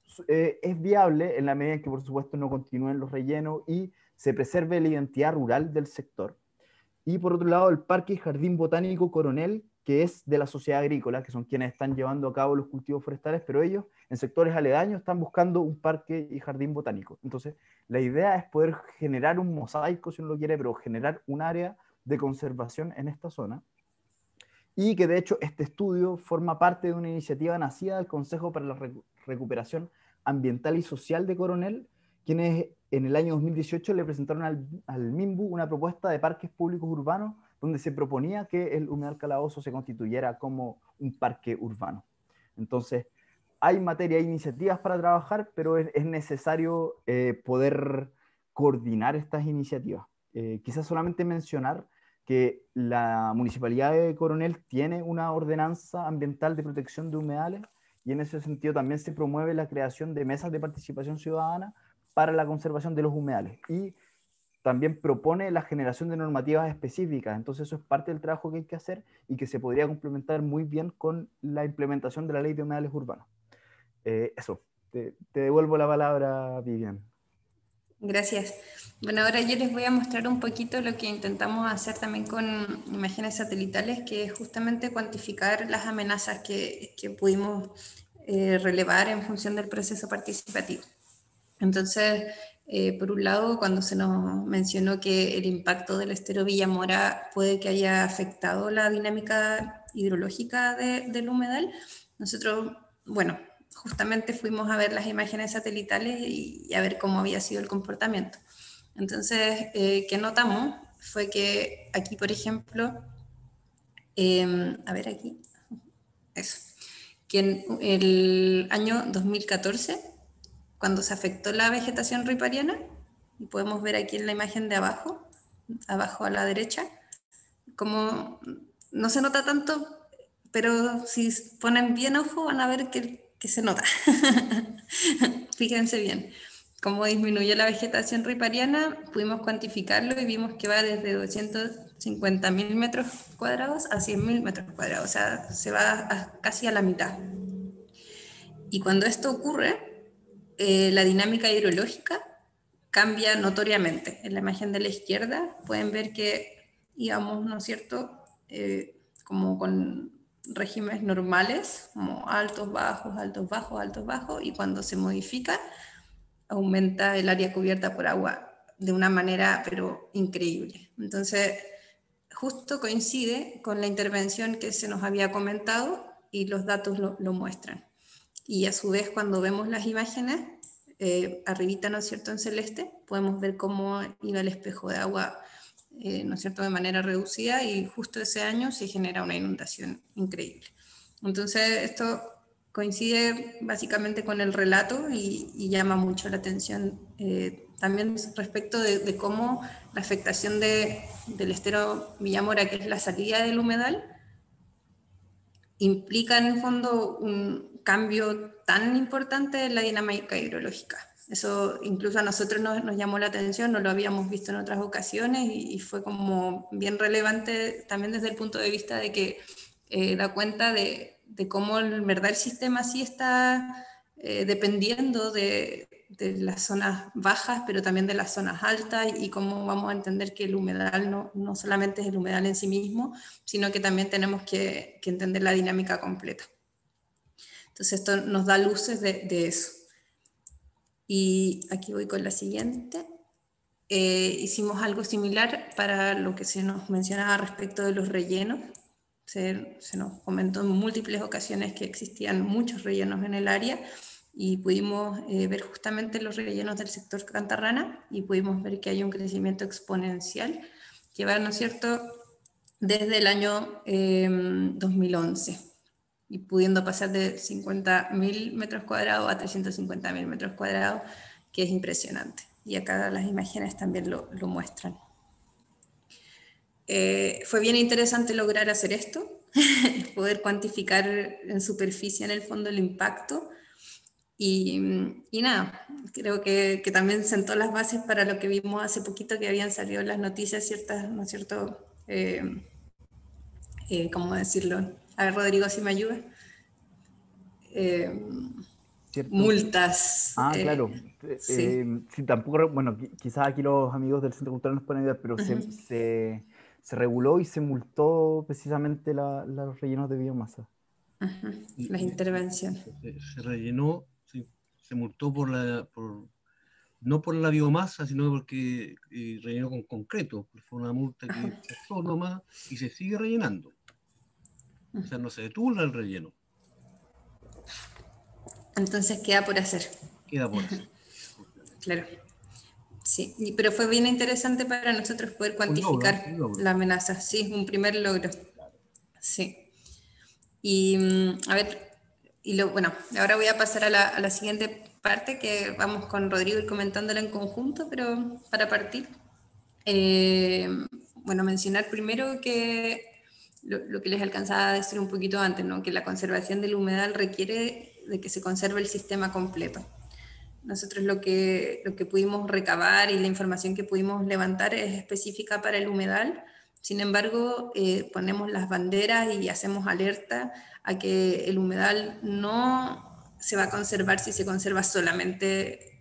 es viable en la medida en que, por supuesto, no continúen los rellenos y se preserve la identidad rural del sector. Y por otro lado, el Parque y Jardín Botánico Coronel, que es de la sociedad agrícola, que son quienes están llevando a cabo los cultivos forestales, pero ellos en sectores aledaños están buscando un parque y jardín botánico. Entonces, la idea es poder generar un mosaico, si uno lo quiere, pero generar un área de conservación en esta zona. Y que de hecho este estudio forma parte de una iniciativa nacida del Consejo para la Recuperación Ambiental y Social de Coronel, quienes en el año 2018 le presentaron al MIMBU una propuesta de parques públicos urbanos donde se proponía que el humedal Calabozo se constituyera como un parque urbano. Entonces, hay materia, hay iniciativas para trabajar, pero es necesario poder coordinar estas iniciativas. Quizás solamente mencionar que la Municipalidad de Coronel tiene una ordenanza ambiental de protección de humedales y en ese sentido también se promueve la creación de mesas de participación ciudadana para la conservación de los humedales y también propone la generación de normativas específicas. Entonces eso es parte del trabajo que hay que hacer y que se podría complementar muy bien con la implementación de la ley de humedales urbanos. Eso, te devuelvo la palabra, Vivian. Gracias. Bueno, ahora yo les voy a mostrar un poquito lo que intentamos hacer también con imágenes satelitales, que es justamente cuantificar las amenazas que pudimos relevar en función del proceso participativo. Entonces, por un lado, cuando se nos mencionó que el impacto del estero Villamora puede que haya afectado la dinámica hidrológica del humedal, nosotros, bueno, justamente fuimos a ver las imágenes satelitales y a ver cómo había sido el comportamiento. Entonces, ¿qué notamos? Fue que aquí, por ejemplo, a ver aquí, eso, que en el año 2014, cuando se afectó la vegetación ripariana, y podemos ver aquí en la imagen de abajo a la derecha, como no se nota tanto, pero si ponen bien ojo van a ver que se nota. Fíjense bien cómo disminuyó la vegetación ripariana, pudimos cuantificarlo y vimos que va desde 250.000 metros cuadrados a 100.000 metros cuadrados, o sea, se va casi a la mitad. Y cuando esto ocurre, la dinámica hidrológica cambia notoriamente. En la imagen de la izquierda pueden ver que íbamos, ¿no es cierto?, como con regímenes normales, como altos, bajos, altos, bajos, altos, bajos, y cuando se modifica, aumenta el área cubierta por agua de una manera, pero increíble. Entonces, justo coincide con la intervención que se nos había comentado y los datos lo muestran. Y a su vez, cuando vemos las imágenes, arribita, ¿no es cierto?, en celeste, podemos ver cómo iba el espejo de agua, ¿no es cierto?, de manera reducida, y justo ese año se genera una inundación increíble. Entonces, esto coincide básicamente con el relato y llama mucho la atención también respecto de cómo la afectación del estero Villamora, que es la salida del humedal, implica en el fondo un cambio tan importante en la dinámica hidrológica. Eso incluso a nosotros nos llamó la atención, no lo habíamos visto en otras ocasiones y fue como bien relevante también desde el punto de vista de que da cuenta de cómo en verdad el sistema sí está dependiendo de las zonas bajas, pero también de las zonas altas, y cómo vamos a entender que el humedal no solamente es el humedal en sí mismo, sino que también tenemos que entender la dinámica completa. Entonces esto nos da luces de eso. Y aquí voy con la siguiente. Hicimos algo similar para lo que se nos mencionaba respecto de los rellenos. Se nos comentó en múltiples ocasiones que existían muchos rellenos en el área, y pudimos ver justamente los rellenos del sector Cantarrana, y pudimos ver que hay un crecimiento exponencial que va, ¿no es cierto?, desde el año 2011, y pudiendo pasar de 50.000 metros cuadrados a 350.000 metros cuadrados, que es impresionante. Y acá las imágenes también lo muestran. Fue bien interesante lograr hacer esto, poder cuantificar en superficie en el fondo el impacto, y nada, creo que también sentó las bases para lo que vimos hace poquito, que habían salido en las noticias ciertas, ¿no es cierto?, ¿cómo decirlo? A ver, Rodrigo, si me ayuda. Multas. Claro. Sí. Sí, tampoco, bueno, quizás aquí los amigos del Centro Cultural nos pueden ayudar, pero se reguló y se multó precisamente los rellenos de biomasa. Las intervenciones. Se rellenó, se multó no por la biomasa, sino porque rellenó con concreto. Fue una multa que pasó nomás y se sigue rellenando. O sea, no se detuvo el relleno. Entonces queda por hacer. Queda por hacer. Claro. Sí, pero fue bien interesante para nosotros poder cuantificar un logro. la amenaza. Sí, un primer logro. Sí. Y a ver, bueno, ahora voy a pasar a la siguiente parte, que vamos con Rodrigo y comentándola en conjunto, pero para partir, bueno, mencionar primero que lo que les alcanzaba a decir un poquito antes, ¿no?, que la conservación del humedal requiere de que se conserve el sistema completo. Nosotros lo que pudimos recabar y la información que pudimos levantar es específica para el humedal. Sin embargo, ponemos las banderas y hacemos alerta a que el humedal no se va a conservar si se conserva solamente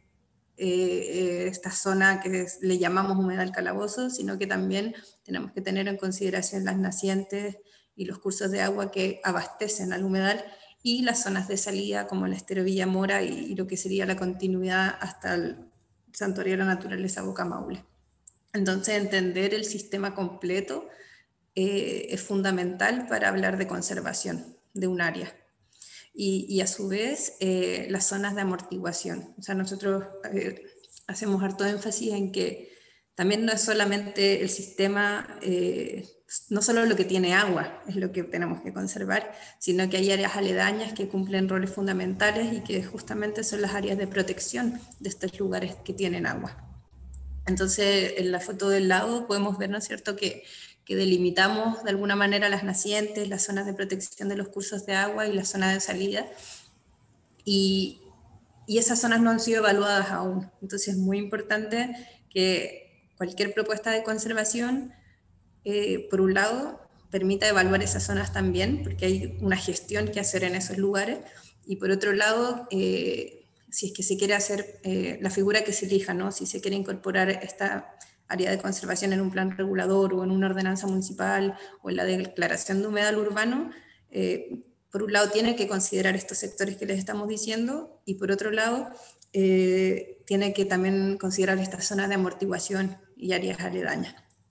esta zona que le llamamos humedal calabozo, sino que también tenemos que tener en consideración las nacientes y los cursos de agua que abastecen al humedal, y las zonas de salida como el estero Villa Mora y lo que sería la continuidad hasta el Santuario de la Naturaleza Boca Maule. Entonces, entender el sistema completo es fundamental para hablar de conservación de un área. Y a su vez, las zonas de amortiguación. O sea, nosotros hacemos harto énfasis en que también no es solamente el sistema, no solo lo que tiene agua es lo que tenemos que conservar, sino que hay áreas aledañas que cumplen roles fundamentales y que justamente son las áreas de protección de estos lugares que tienen agua. Entonces, en la foto del lado podemos ver, ¿no es cierto?, que delimitamos de alguna manera las nacientes, las zonas de protección de los cursos de agua y las zonas de salida, y esas zonas no han sido evaluadas aún. Entonces es muy importante que cualquier propuesta de conservación, por un lado, permita evaluar esas zonas también, porque hay una gestión que hacer en esos lugares, y por otro lado, si es que se quiere hacer la figura que se elija, ¿no?, si se quiere incorporar esta área de conservación en un plan regulador o en una ordenanza municipal o en la declaración de humedal urbano, por un lado tiene que considerar estos sectores que les estamos diciendo, y por otro lado tiene que también considerar estas zonas de amortiguación y áreas aledañas.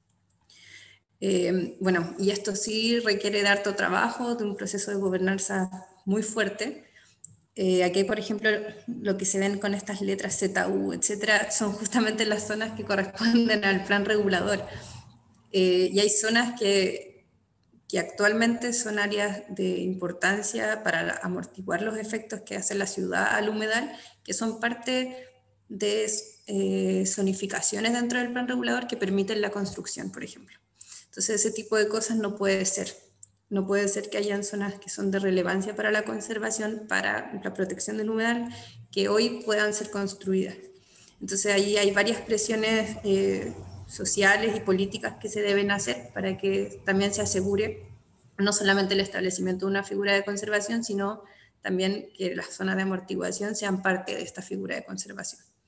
Bueno, y esto sí requiere de harto trabajo, de un proceso de gobernanza muy fuerte. Aquí, por ejemplo, lo que se ven con estas letras ZU, etcétera, son justamente las zonas que corresponden al plan regulador. Y hay zonas que actualmente son áreas de importancia para amortiguar los efectos que hace la ciudad al humedal, que son parte de zonificaciones dentro del plan regulador que permiten la construcción, por ejemplo. Entonces, ese tipo de cosas no puede ser. No puede ser que hayan zonas que son de relevancia para la conservación, para la protección del humedal, que hoy puedan ser construidas. Entonces, ahí hay varias presiones sociales y políticas que se deben hacer para que también se asegure no solamente el establecimiento de una figura de conservación, sino también que las zonas de amortiguación sean parte de esta figura de conservación.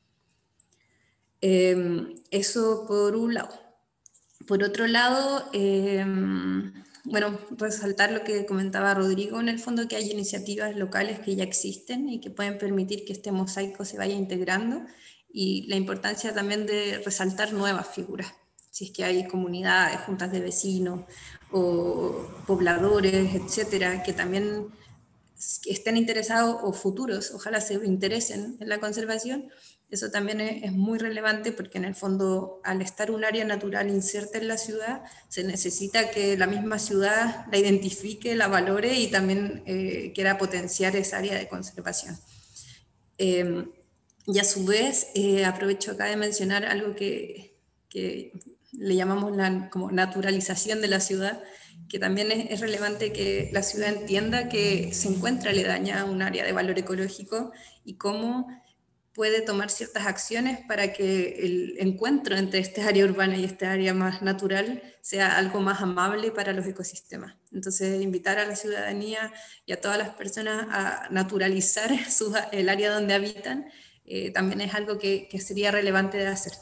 Eso por un lado. Por otro lado, bueno, resaltar lo que comentaba Rodrigo, en el fondo que hay iniciativas locales que ya existen y que pueden permitir que este mosaico se vaya integrando, y la importancia también de resaltar nuevas figuras, si es que hay comunidades, juntas de vecinos o pobladores, etcétera, que también estén interesados, o futuros, ojalá se interesen en la conservación. Eso también es muy relevante, porque en el fondo, al estar un área natural inserta en la ciudad, se necesita que la misma ciudad la identifique, la valore y también quiera potenciar esa área de conservación. Y a su vez, aprovecho acá de mencionar algo que le llamamos como naturalización de la ciudad, que también es relevante que la ciudad entienda que se encuentra aledaña a un área de valor ecológico, y cómo puede tomar ciertas acciones para que el encuentro entre este área urbana y este área más natural sea algo más amable para los ecosistemas. Entonces, invitar a la ciudadanía y a todas las personas a naturalizar el área donde habitan, también es algo que sería relevante de hacer.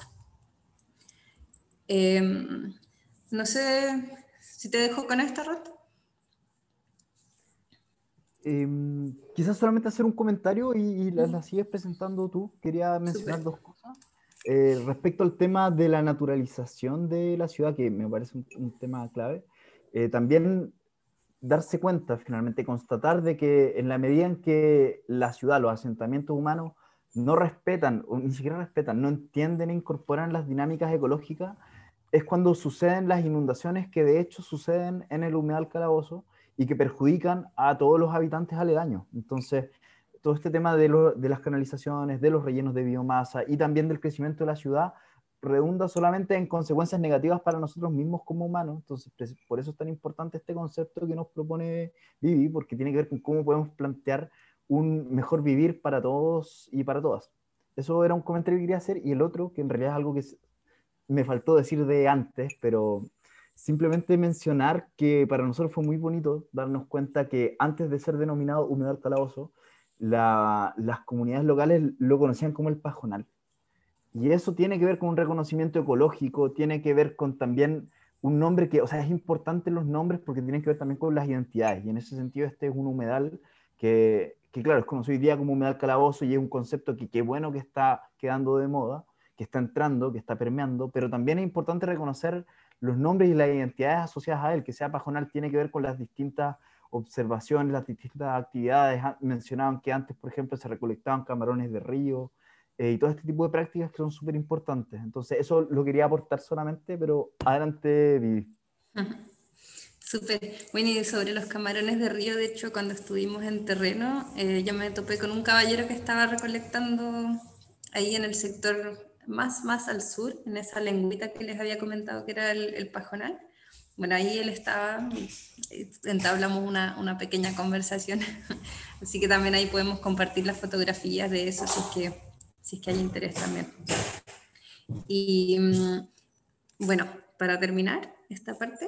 No sé si te dejo con esta, Rod. Quizás solamente hacer un comentario y la sigues presentando tú. Quería mencionar Súper. dos cosas. Respecto al tema de la naturalización de la ciudad, que me parece un tema clave, también darse cuenta, finalmente, constatar de que en la medida en que la ciudad, los asentamientos humanos, no respetan, o ni siquiera respetan, no entienden e incorporan las dinámicas ecológicas, es cuando suceden las inundaciones que de hecho suceden en el humedal Calabozo y que perjudican a todos los habitantes aledaños. Entonces, todo este tema de las canalizaciones, de los rellenos de biomasa y también del crecimiento de la ciudad redunda solamente en consecuencias negativas para nosotros mismos como humanos. Entonces, por eso es tan importante este concepto que nos propone Vivi, porque tiene que ver con cómo podemos plantear un mejor vivir para todos y para todas. Eso era un comentario que quería hacer, y el otro, que en realidad es algo que me faltó decir de antes, pero simplemente mencionar que para nosotros fue muy bonito darnos cuenta que antes de ser denominado Humedal Calabozo, las comunidades locales lo conocían como el Pajonal. Y eso tiene que ver con un reconocimiento ecológico, tiene que ver con también un nombre que, o sea, es importante los nombres porque tienen que ver también con las identidades. Y en ese sentido, este es un humedal que claro, es conocido hoy día como Humedal Calabozo, y es un concepto que qué bueno que está quedando de moda, que está entrando, que está permeando, pero también es importante reconocer los nombres y las identidades asociadas a él. Que sea pajonal tiene que ver con las distintas observaciones, las distintas actividades. Mencionaban que antes, por ejemplo, se recolectaban camarones de río, y todo este tipo de prácticas que son súper importantes. Entonces, eso lo quería aportar solamente, pero adelante, Vivi. Súper. Bueno, y sobre los camarones de río, de hecho, cuando estuvimos en terreno, yo me topé con un caballero que estaba recolectando ahí en el sector más al sur, en esa lengüita que les había comentado que era el Pajonal. Bueno, ahí él estaba, entablamos una pequeña conversación, así que también ahí podemos compartir las fotografías de eso, si es que hay interés también. Y bueno, para terminar esta parte,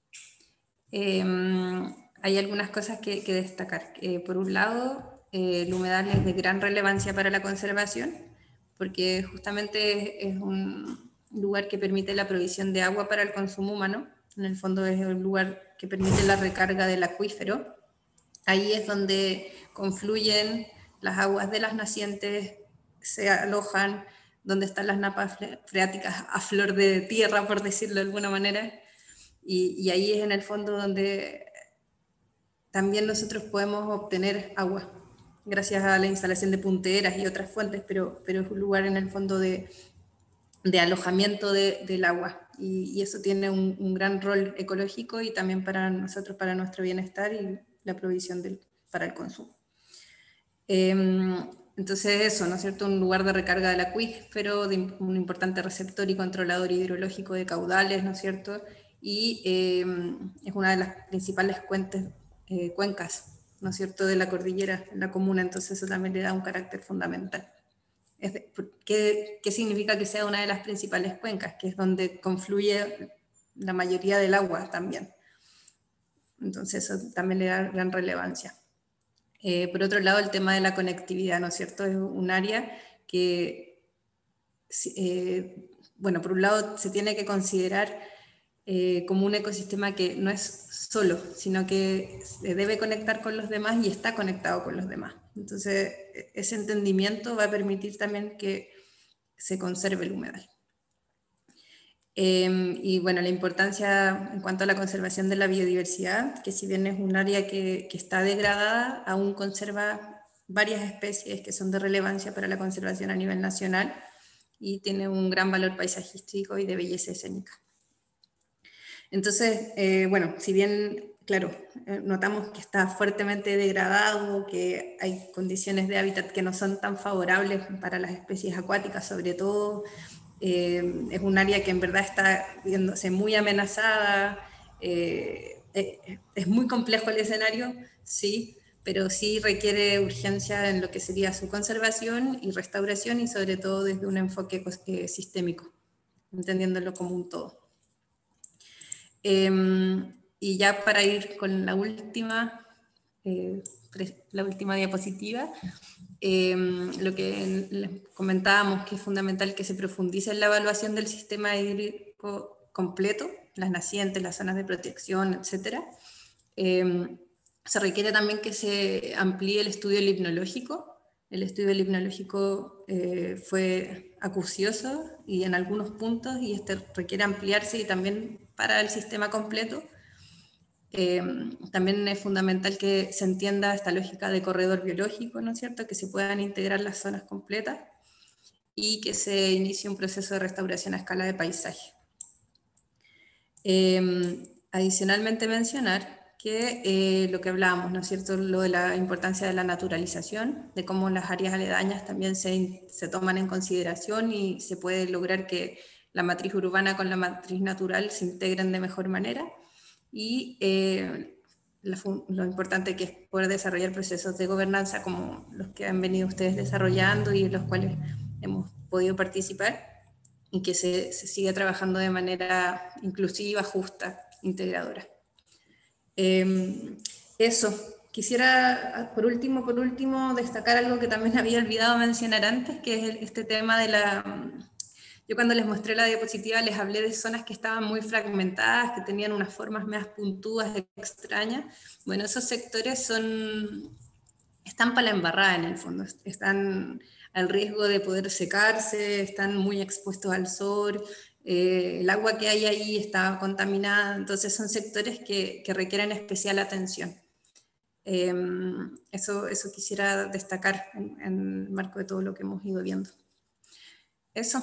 hay algunas cosas que destacar. Por un lado, el humedal es de gran relevancia para la conservación, porque justamente es un lugar que permite la provisión de agua para el consumo humano. En el fondo es un lugar que permite la recarga del acuífero. Ahí es donde confluyen las aguas de las nacientes, se alojan, donde están las napas freáticas a flor de tierra, por decirlo de alguna manera. Y ahí es en el fondo donde también nosotros podemos obtener agua, gracias a la instalación de punteras y otras fuentes, pero es un lugar en el fondo de alojamiento del agua. Y eso tiene un gran rol ecológico, y también para nosotros, para nuestro bienestar y la provisión para el consumo. Entonces eso, ¿no es cierto? Un lugar de recarga del acuífero, un importante receptor y controlador hidrológico de caudales, ¿no es cierto? Y es una de las principales cuencas, ¿no es cierto?, de la cordillera, en la comuna. Entonces eso también le da un carácter fundamental. ¿Qué significa que sea una de las principales cuencas? Que es donde confluye la mayoría del agua también. Entonces eso también le da gran relevancia. Por otro lado, el tema de la conectividad, ¿no es cierto? Es un área que bueno, por un lado se tiene que considerar como un ecosistema que no es solo, sino que se debe conectar con los demás y está conectado con los demás. Entonces, ese entendimiento va a permitir también que se conserve el humedal. Y bueno, la importancia en cuanto a la conservación de la biodiversidad, que si bien es un área que está degradada, aún conserva varias especies que son de relevancia para la conservación a nivel nacional y tiene un gran valor paisajístico y de belleza escénica. Entonces, bueno, si bien, claro, notamos que está fuertemente degradado, que hay condiciones de hábitat que no son tan favorables para las especies acuáticas, sobre todo, es un área que en verdad está viéndose muy amenazada, es muy complejo el escenario, sí, pero sí requiere urgencia en lo que sería su conservación y restauración, y sobre todo desde un enfoque sistémico, entendiéndolo como un todo. Y ya para ir con la última diapositiva, lo que les comentábamos, que es fundamental que se profundice en la evaluación del sistema hídrico completo, las nacientes, las zonas de protección, etc. Se requiere también que se amplíe el estudio limnológico. El estudio limnológico fue acucioso y en algunos puntos, y este requiere ampliarse y también para el sistema completo. También es fundamental que se entienda esta lógica de corredor biológico, ¿no es cierto?, que se puedan integrar las zonas completas y que se inicie un proceso de restauración a escala de paisaje. Adicionalmente mencionar que lo que hablábamos, ¿no es cierto?, lo de la importancia de la naturalización, de cómo las áreas aledañas también se toman en consideración y se puede lograr que la matriz urbana con la matriz natural se integren de mejor manera, y lo importante que es poder desarrollar procesos de gobernanza como los que han venido ustedes desarrollando y en los cuales hemos podido participar, y que se siga trabajando de manera inclusiva, justa, integradora. Eso. Quisiera, por último, destacar algo que también había olvidado mencionar antes, que es este tema de la... Yo cuando les mostré la diapositiva les hablé de zonas que estaban muy fragmentadas, que tenían unas formas más puntúas, extrañas. Bueno, esos sectores están para la embarrada en el fondo, están al riesgo de poder secarse, están muy expuestos al sol, el agua que hay ahí está contaminada, entonces son sectores que requieren especial atención. Eso quisiera destacar en el marco de todo lo que hemos ido viendo. Eso.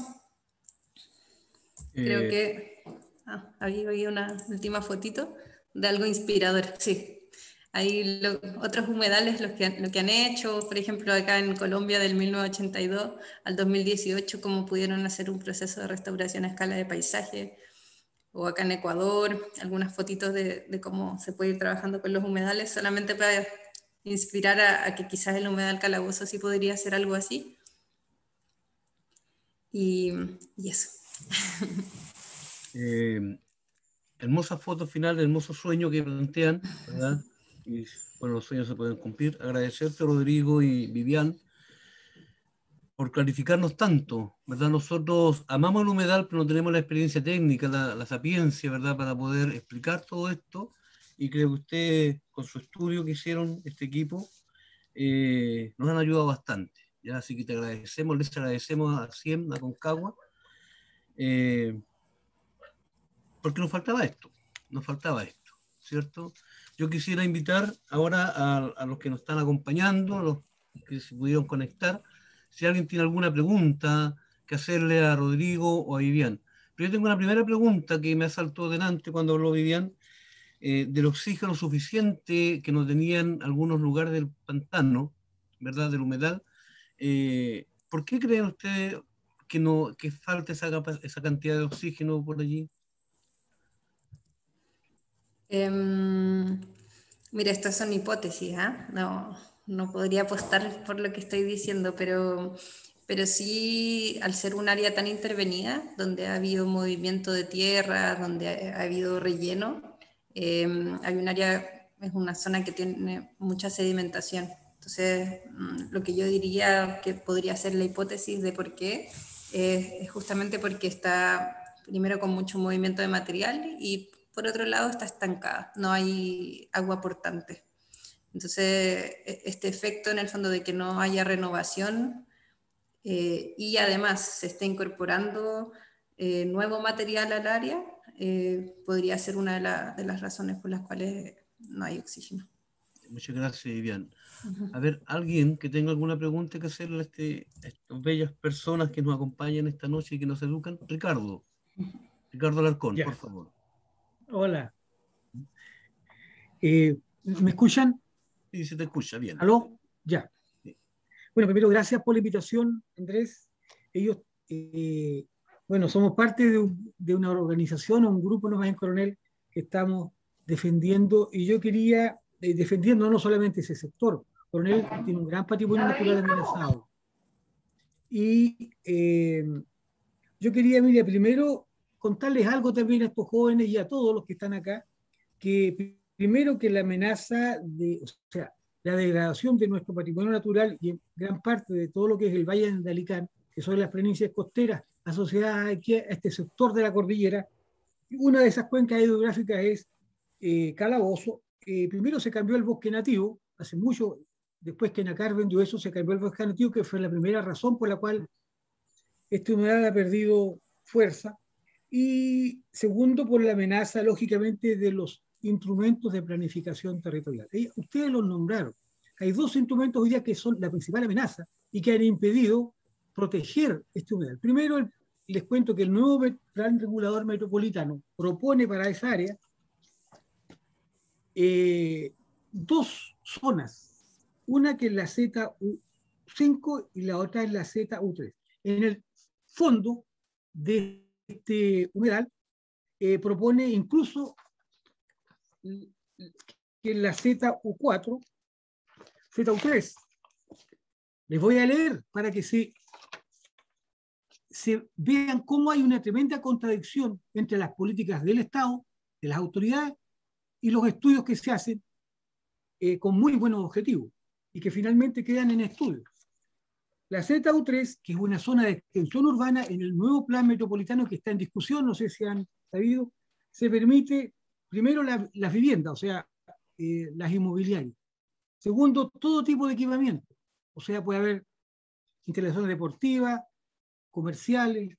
Creo que había una última fotito de algo inspirador, sí. Hay otros humedales lo que han hecho, por ejemplo, acá en Colombia del 1982 al 2018, cómo pudieron hacer un proceso de restauración a escala de paisaje, o acá en Ecuador, algunas fotitos de cómo se puede ir trabajando con los humedales, solamente para inspirar a que quizás el humedal Calabozo sí podría hacer algo así. Y eso. Hermosa foto final, hermoso sueño que plantean, ¿verdad? Y bueno, los sueños se pueden cumplir. Agradecerte, Rodrigo y Vivian, por clarificarnos tanto, ¿verdad? Nosotros amamos el humedal, pero no tenemos la experiencia técnica, la sapiencia, ¿verdad?, para poder explicar todo esto, y creo que ustedes, con su estudio que hicieron, este equipo, nos han ayudado bastante, ¿ya? Así que les agradecemos a CIEM, a Concagua, porque nos faltaba esto, ¿cierto? Yo quisiera invitar ahora a los que nos están acompañando, a los que se pudieron conectar, si alguien tiene alguna pregunta que hacerle a Rodrigo o a Vivian. Pero yo tengo una primera pregunta que me asaltó delante cuando habló Vivian, del oxígeno suficiente que no tenían algunos lugares del pantano, ¿verdad?, del humedal. ¿Por qué creen ustedes que falta esa cantidad de oxígeno por allí? Mira, estas son hipótesis, ¿eh? No podría apostar por lo que estoy diciendo, pero sí, al ser un área tan intervenida, donde ha habido movimiento de tierra, donde ha habido relleno, hay un área, es una zona que tiene mucha sedimentación. Entonces, lo que yo diría que podría ser la hipótesis de por qué es justamente porque está primero con mucho movimiento de material y por otro lado está estancada, no hay agua portante. Entonces, este efecto en el fondo de que no haya renovación y además se está incorporando nuevo material al área, podría ser una de las razones por las cuales no hay oxígeno. Muchas gracias, Vivian. A ver, alguien que tenga alguna pregunta que hacerle a estas bellas personas que nos acompañan esta noche y que nos educan. Ricardo Alarcón, por Ya. favor. Hola. ¿Me escuchan? Sí, se te escucha bien. ¿Aló? Ya. Sí. Bueno, primero, gracias por la invitación, Andrés. Ellos, bueno, somos parte de una organización, un grupo, no más en Coronel, que estamos defendiendo, y yo quería, defendiendo no solamente ese sector. Coronel tiene un gran patrimonio natural amenazado. Y yo quería, mira, primero contarles algo también a estos jóvenes y a todos los que están acá, que primero que la amenaza o sea, la degradación de nuestro patrimonio natural y en gran parte de todo lo que es el Valle de Alicán, que son las planicies costeras asociadas aquí a este sector de la cordillera, una de esas cuencas hidrográficas es Calabozo. Primero se cambió el bosque nativo, hace mucho, después que Nacar vendió eso, se cambió el bosque nativo, que fue la primera razón por la cual esta humedad ha perdido fuerza. Y segundo, por la amenaza, lógicamente, de los instrumentos de planificación territorial. Ustedes los nombraron. Hay dos instrumentos hoy día que son la principal amenaza y que han impedido proteger esta humedad. Primero, les cuento que el nuevo Plan Regulador Metropolitano propone para esa área dos zonas. Una que es la ZU5 y la otra es la ZU3. En el fondo de este humedal propone incluso que en la ZU4, ZU3, les voy a leer para que se vean cómo hay una tremenda contradicción entre las políticas del Estado, de las autoridades, y los estudios que se hacen con muy buenos objetivos y que finalmente quedan en estudio. La ZU3, que es una zona de extensión urbana en el nuevo plan metropolitano que está en discusión, no sé si han sabido, se permite primero las viviendas, o sea, las inmobiliarias. Segundo, todo tipo de equipamiento, o sea, puede haber instalaciones deportivas, comerciales,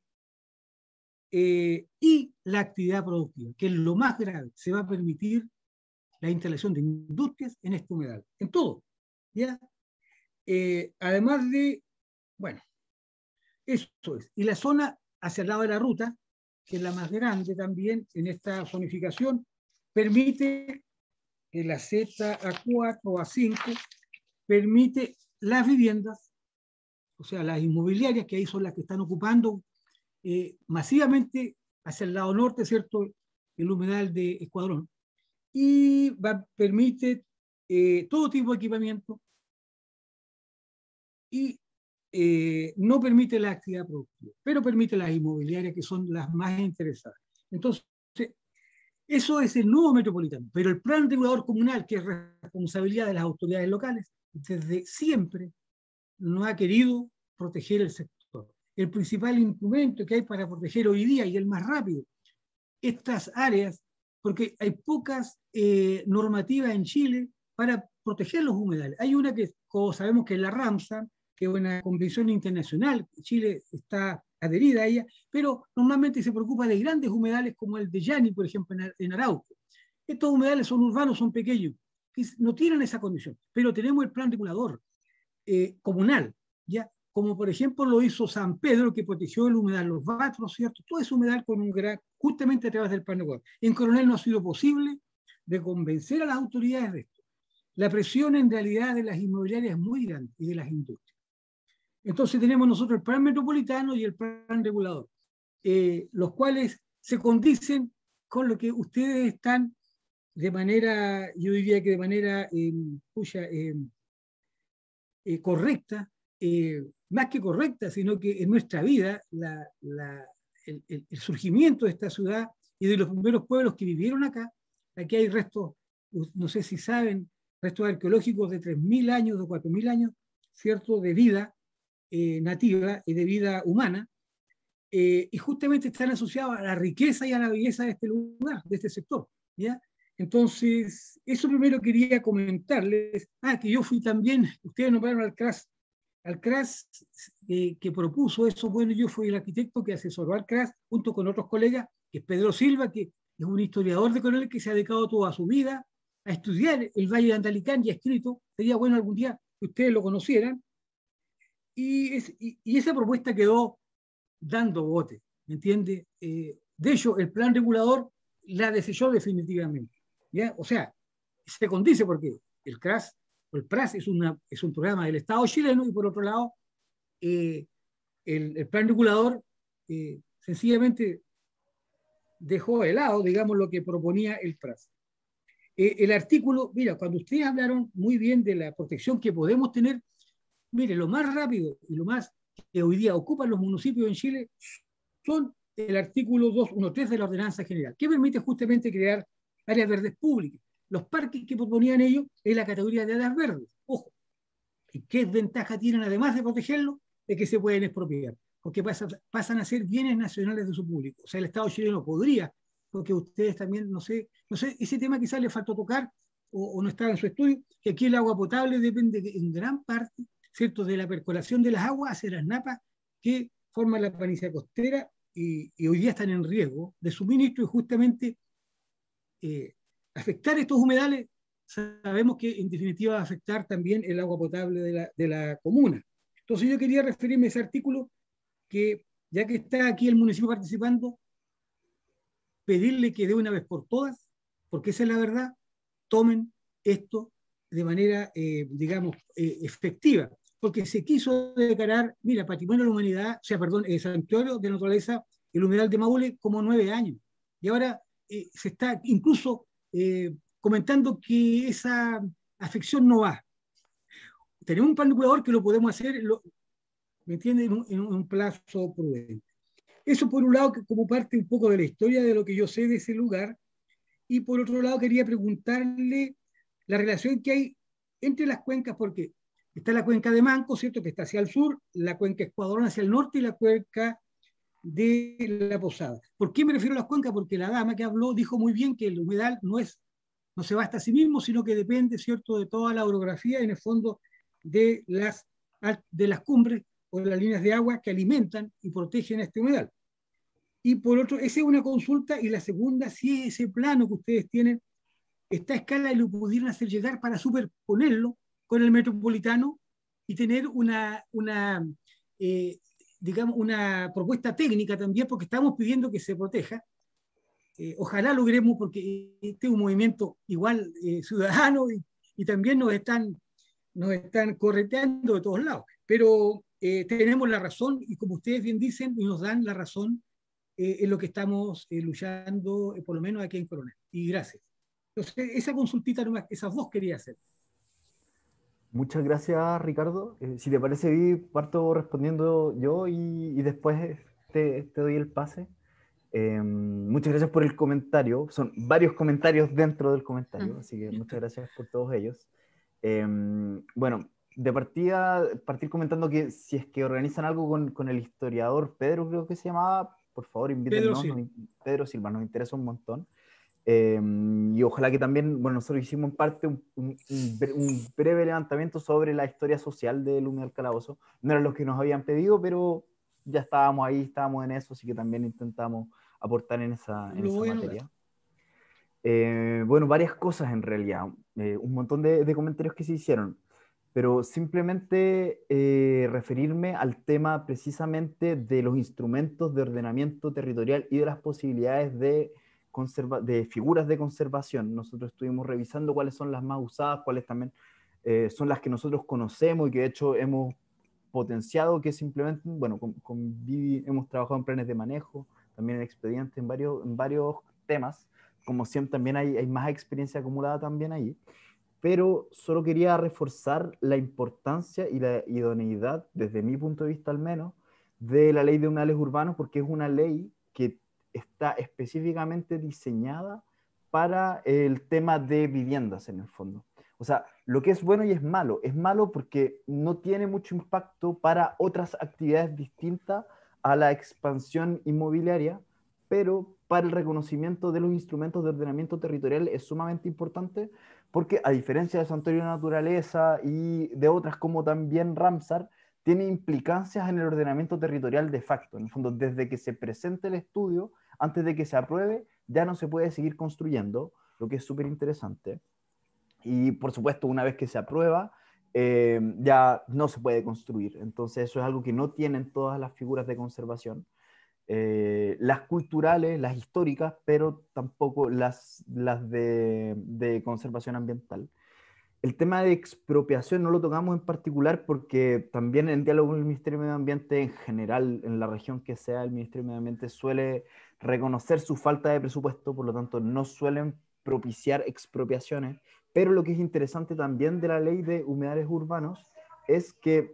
y la actividad productiva, que es lo más grave. Se va a permitir la instalación de industrias en este humedal, en todo, ¿ya? Además de, bueno, eso es. Y la zona hacia el lado de la ruta, que es la más grande también en esta zonificación, permite que la ZA4 o A5 permite las viviendas, o sea, las inmobiliarias, que ahí son las que están ocupando masivamente hacia el lado norte, ¿cierto? El humedal de Escuadrón. Y permite todo tipo de equipamiento y no permite la actividad productiva, pero permite las inmobiliarias, que son las más interesadas. Entonces, eso es el nuevo metropolitano, pero el plan regulador comunal, que es responsabilidad de las autoridades locales, desde siempre no ha querido proteger el sector. El principal instrumento que hay para proteger hoy día, y el más rápido, estas áreas, porque hay pocas normativas en Chile para proteger los humedales. Hay una que, como sabemos, que es la Ramsar, que es una convención internacional, Chile está adherida a ella, pero normalmente se preocupa de grandes humedales como el de Yani, por ejemplo, en Arauco. Estos humedales son urbanos, son pequeños, no tienen esa condición, pero tenemos el plan regulador comunal, ¿ya? Como por ejemplo lo hizo San Pedro, que protegió el humedal Los Batros, ¿cierto? Todo ese humedal con un gran, justamente a través del plan regulador. En Coronel no ha sido posible de convencer a las autoridades de esto. La presión en realidad de las inmobiliarias es muy grande y de las industrias. Entonces tenemos nosotros el plan metropolitano y el plan regulador, los cuales se condicen con lo que ustedes están de manera, yo diría que de manera correcta, más que correcta, sino que en nuestra vida, el surgimiento de esta ciudad y de los primeros pueblos que vivieron acá, aquí hay restos, no sé si saben, restos arqueológicos de 3.000 años, de 4.000 años, ¿cierto?, de vida nativa y de vida humana, y justamente están asociados a la riqueza y a la belleza de este lugar, de este sector, ¿ya? Entonces, eso primero quería comentarles. Que yo fui también, ustedes nombraron al CRAS que propuso eso. Bueno, yo fui el arquitecto que asesoró al CRAS junto con otros colegas, que es Pedro Silva, que es un historiador de Coronel que se ha dedicado toda su vida a estudiar el Valle de Andalicán y ha escrito, sería bueno algún día que ustedes lo conocieran, y esa propuesta quedó dando bote, ¿me entiende? De hecho, el plan regulador la desechó definitivamente, ¿ya? O sea, se condice porque el CRAS, o el PRAS es un programa del Estado chileno, y por otro lado, el plan regulador sencillamente dejó de lado, digamos, lo que proponía el PRAS. El artículo, mira, cuando ustedes hablaron muy bien de la protección que podemos tener, mire, lo más rápido y lo más que hoy día ocupan los municipios en Chile son el artículo 213 de la Ordenanza General, que permite justamente crear áreas verdes públicas. Los parques que proponían ellos es la categoría de áreas verdes. Ojo, ¿y qué ventaja tienen además de protegerlo? De que se pueden expropiar, porque pasan a ser bienes nacionales de su público. O sea, el Estado chileno podría, porque ustedes también, no sé, ese tema quizás les faltó tocar o no estaba en su estudio, que aquí el agua potable depende en gran parte, ¿cierto?, de la percolación de las aguas hacia las napas que forman la planicie costera, y hoy día están en riesgo de suministro, y justamente afectar estos humedales sabemos que en definitiva va a afectar también el agua potable de la comuna. Entonces yo quería referirme a ese artículo, que ya que está aquí el municipio participando, pedirle que de una vez por todas, porque esa es la verdad, tomen esto de manera, digamos, efectiva, porque se quiso declarar, mira, Patrimonio de la Humanidad, o sea, perdón, Santuario de Naturaleza, el humedal de Maule, como 9 años. Y ahora se está incluso comentando que esa afección no va. Tenemos un plan regulador que lo podemos hacer, ¿me entienden?, en un plazo prudente. Eso por un lado, como parte un poco de la historia de lo que yo sé de ese lugar, y por otro lado quería preguntarle la relación que hay entre las cuencas, porque está la cuenca de Manco, ¿cierto?, que está hacia el sur, la cuenca Escuadrón hacia el norte, y la cuenca de La Posada. ¿Por qué me refiero a las cuencas? Porque la dama que habló dijo muy bien que el humedal no se basta a sí mismo, sino que depende, ¿cierto?, de toda la orografía, en el fondo, de las cumbres o de las líneas de agua que alimentan y protegen este humedal. Y por otro, esa es una consulta, y la segunda, si ese plano que ustedes tienen está a escala y lo pudieran hacer llegar para superponerlo con el metropolitano y tener digamos, una propuesta técnica también, porque estamos pidiendo que se proteja. Ojalá logremos, porque este es un movimiento igual ciudadano, y también nos están correteando de todos lados. Pero tenemos la razón, y como ustedes bien dicen, y nos dan la razón en lo que estamos luchando, por lo menos aquí en Coronel. Y gracias. Entonces, esa consultita nomás, esas dos quería hacer. Muchas gracias, Ricardo. Si te parece, parto respondiendo yo, y después te doy el pase. Muchas gracias por el comentario. Son varios comentarios dentro del comentario, así que muchas gracias por todos ellos. Bueno, de partir comentando que si es que organizan algo con el historiador Pedro, creo que se llamaba, por favor invítennos. Pedro Silva, nos interesa un montón. Y ojalá que también, bueno, nosotros hicimos en parte un breve levantamiento sobre la historia social del humedal Calabozo. No era lo que nos habían pedido, pero ya estábamos ahí, estábamos en eso, así que también intentamos aportar en esa materia. Bueno, varias cosas en realidad, un montón de comentarios que se hicieron, pero simplemente referirme al tema precisamente de los instrumentos de ordenamiento territorial y de las posibilidades de figuras de conservación. Nosotros estuvimos revisando cuáles son las más usadas, cuáles también son las que nosotros conocemos y que de hecho hemos potenciado, que simplemente, bueno, con Vivi hemos trabajado en planes de manejo, también en expedientes, en varios temas. Como siempre, también hay más experiencia acumulada también ahí, pero solo quería reforzar la importancia y la idoneidad, desde mi punto de vista al menos, de la ley de humedales urbanos, porque es una ley que está específicamente diseñada para el tema de viviendas en el fondo. O sea, lo que es bueno y es malo. Es malo porque no tiene mucho impacto para otras actividades distintas a la expansión inmobiliaria, pero para el reconocimiento de los instrumentos de ordenamiento territorial es sumamente importante, porque a diferencia de Santuario de Naturaleza y de otras como también Ramsar, tiene implicancias en el ordenamiento territorial de facto. En el fondo, desde que se presente el estudio, antes de que se apruebe, ya no se puede seguir construyendo, lo que es súper interesante. Y por supuesto, una vez que se aprueba, ya no se puede construir. Entonces, eso es algo que no tienen todas las figuras de conservación. Las culturales, las históricas, pero tampoco las de conservación ambiental. El tema de expropiación no lo tocamos en particular porque también en diálogo con el Ministerio de Medio Ambiente en general, en la región que sea, el Ministerio de Medio Ambiente suele reconocer su falta de presupuesto, por lo tanto no suelen propiciar expropiaciones, pero lo que es interesante también de la ley de humedales urbanos es que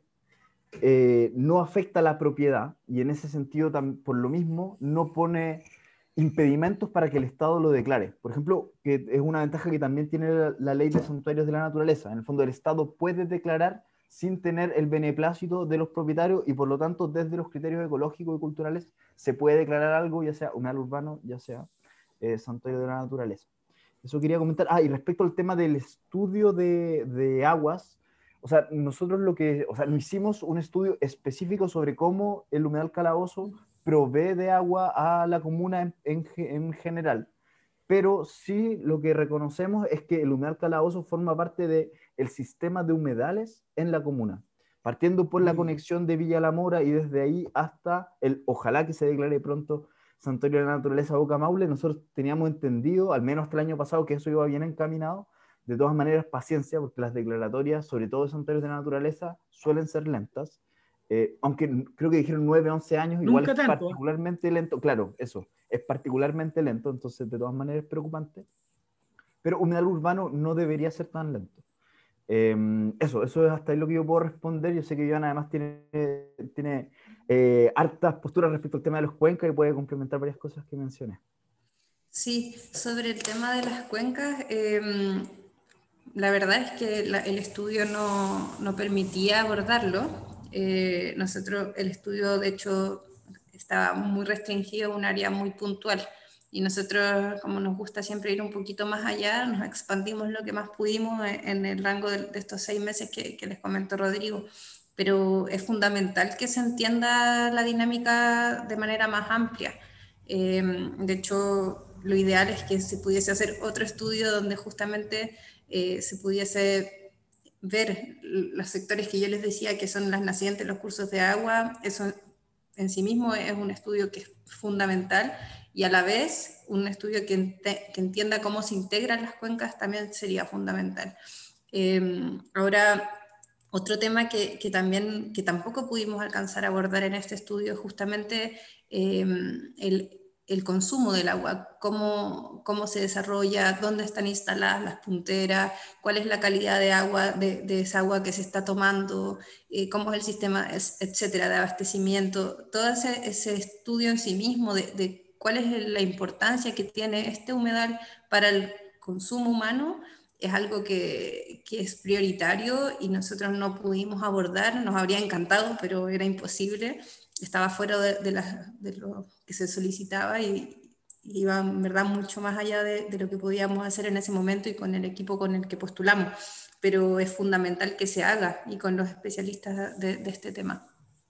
no afecta a la propiedad y en ese sentido, por lo mismo, no pone impedimentos para que el Estado lo declare. Por ejemplo, que es una ventaja que también tiene la ley de santuarios de la naturaleza. En el fondo, el Estado puede declarar sin tener el beneplácito de los propietarios y por lo tanto, desde los criterios ecológicos y culturales, se puede declarar algo, ya sea humedal urbano, ya sea santuario de la naturaleza. Eso quería comentar. Y respecto al tema del estudio de aguas, o sea, nosotros no hicimos un estudio específico sobre cómo el humedal Calabozo provee de agua a la comuna en general, pero sí lo que reconocemos es que el humedal Calabozo forma parte del sistema de humedales en la comuna, partiendo por la conexión de Villa La Mora y desde ahí hasta ojalá que se declare pronto Santuario de la Naturaleza Boca Maule. Nosotros teníamos entendido, al menos hasta el año pasado, que eso iba bien encaminado. De todas maneras, paciencia, porque las declaratorias, sobre todo de santuarios de la naturaleza, suelen ser lentas. Aunque creo que dijeron 9, 11 años, igual es particularmente lento. Claro, eso, es particularmente lento, entonces de todas maneras es preocupante. Pero humedal urbano no debería ser tan lento. Eso es hasta ahí lo que yo puedo responder. Yo sé que Iván además tiene hartas posturas respecto al tema de los cuencas y puede complementar varias cosas que mencioné. Sí, sobre el tema de las cuencas, la verdad es que el estudio no permitía abordarlo. El estudio, de hecho, estaba muy restringido a un área muy puntual. Y nosotros, como nos gusta siempre ir un poquito más allá, nos expandimos lo que más pudimos en el rango de estos 6 meses que les comentó Rodrigo. Pero es fundamental que se entienda la dinámica de manera más amplia. De hecho, lo ideal es que se pudiese hacer otro estudio donde justamente se pudiese ver los sectores que yo les decía que son las nacientes, los cursos de agua. Eso en sí mismo es un estudio que es fundamental y a la vez un estudio que entienda cómo se integran las cuencas también sería fundamental. Ahora, otro tema que tampoco pudimos alcanzar a abordar en este estudio es justamente el consumo del agua, cómo se desarrolla, dónde están instaladas las punteras, cuál es la calidad de agua, de esa agua que se está tomando, cómo es el sistema, etcétera, de abastecimiento. Todo ese estudio en sí mismo de cuál es la importancia que tiene este humedal para el consumo humano es algo que es prioritario y nosotros no pudimos abordar. Nos habría encantado, pero era imposible. Estaba fuera de lo que se solicitaba y iba en verdad mucho más allá de lo que podíamos hacer en ese momento y con el equipo con el que postulamos. Pero es fundamental que se haga y con los especialistas de este tema.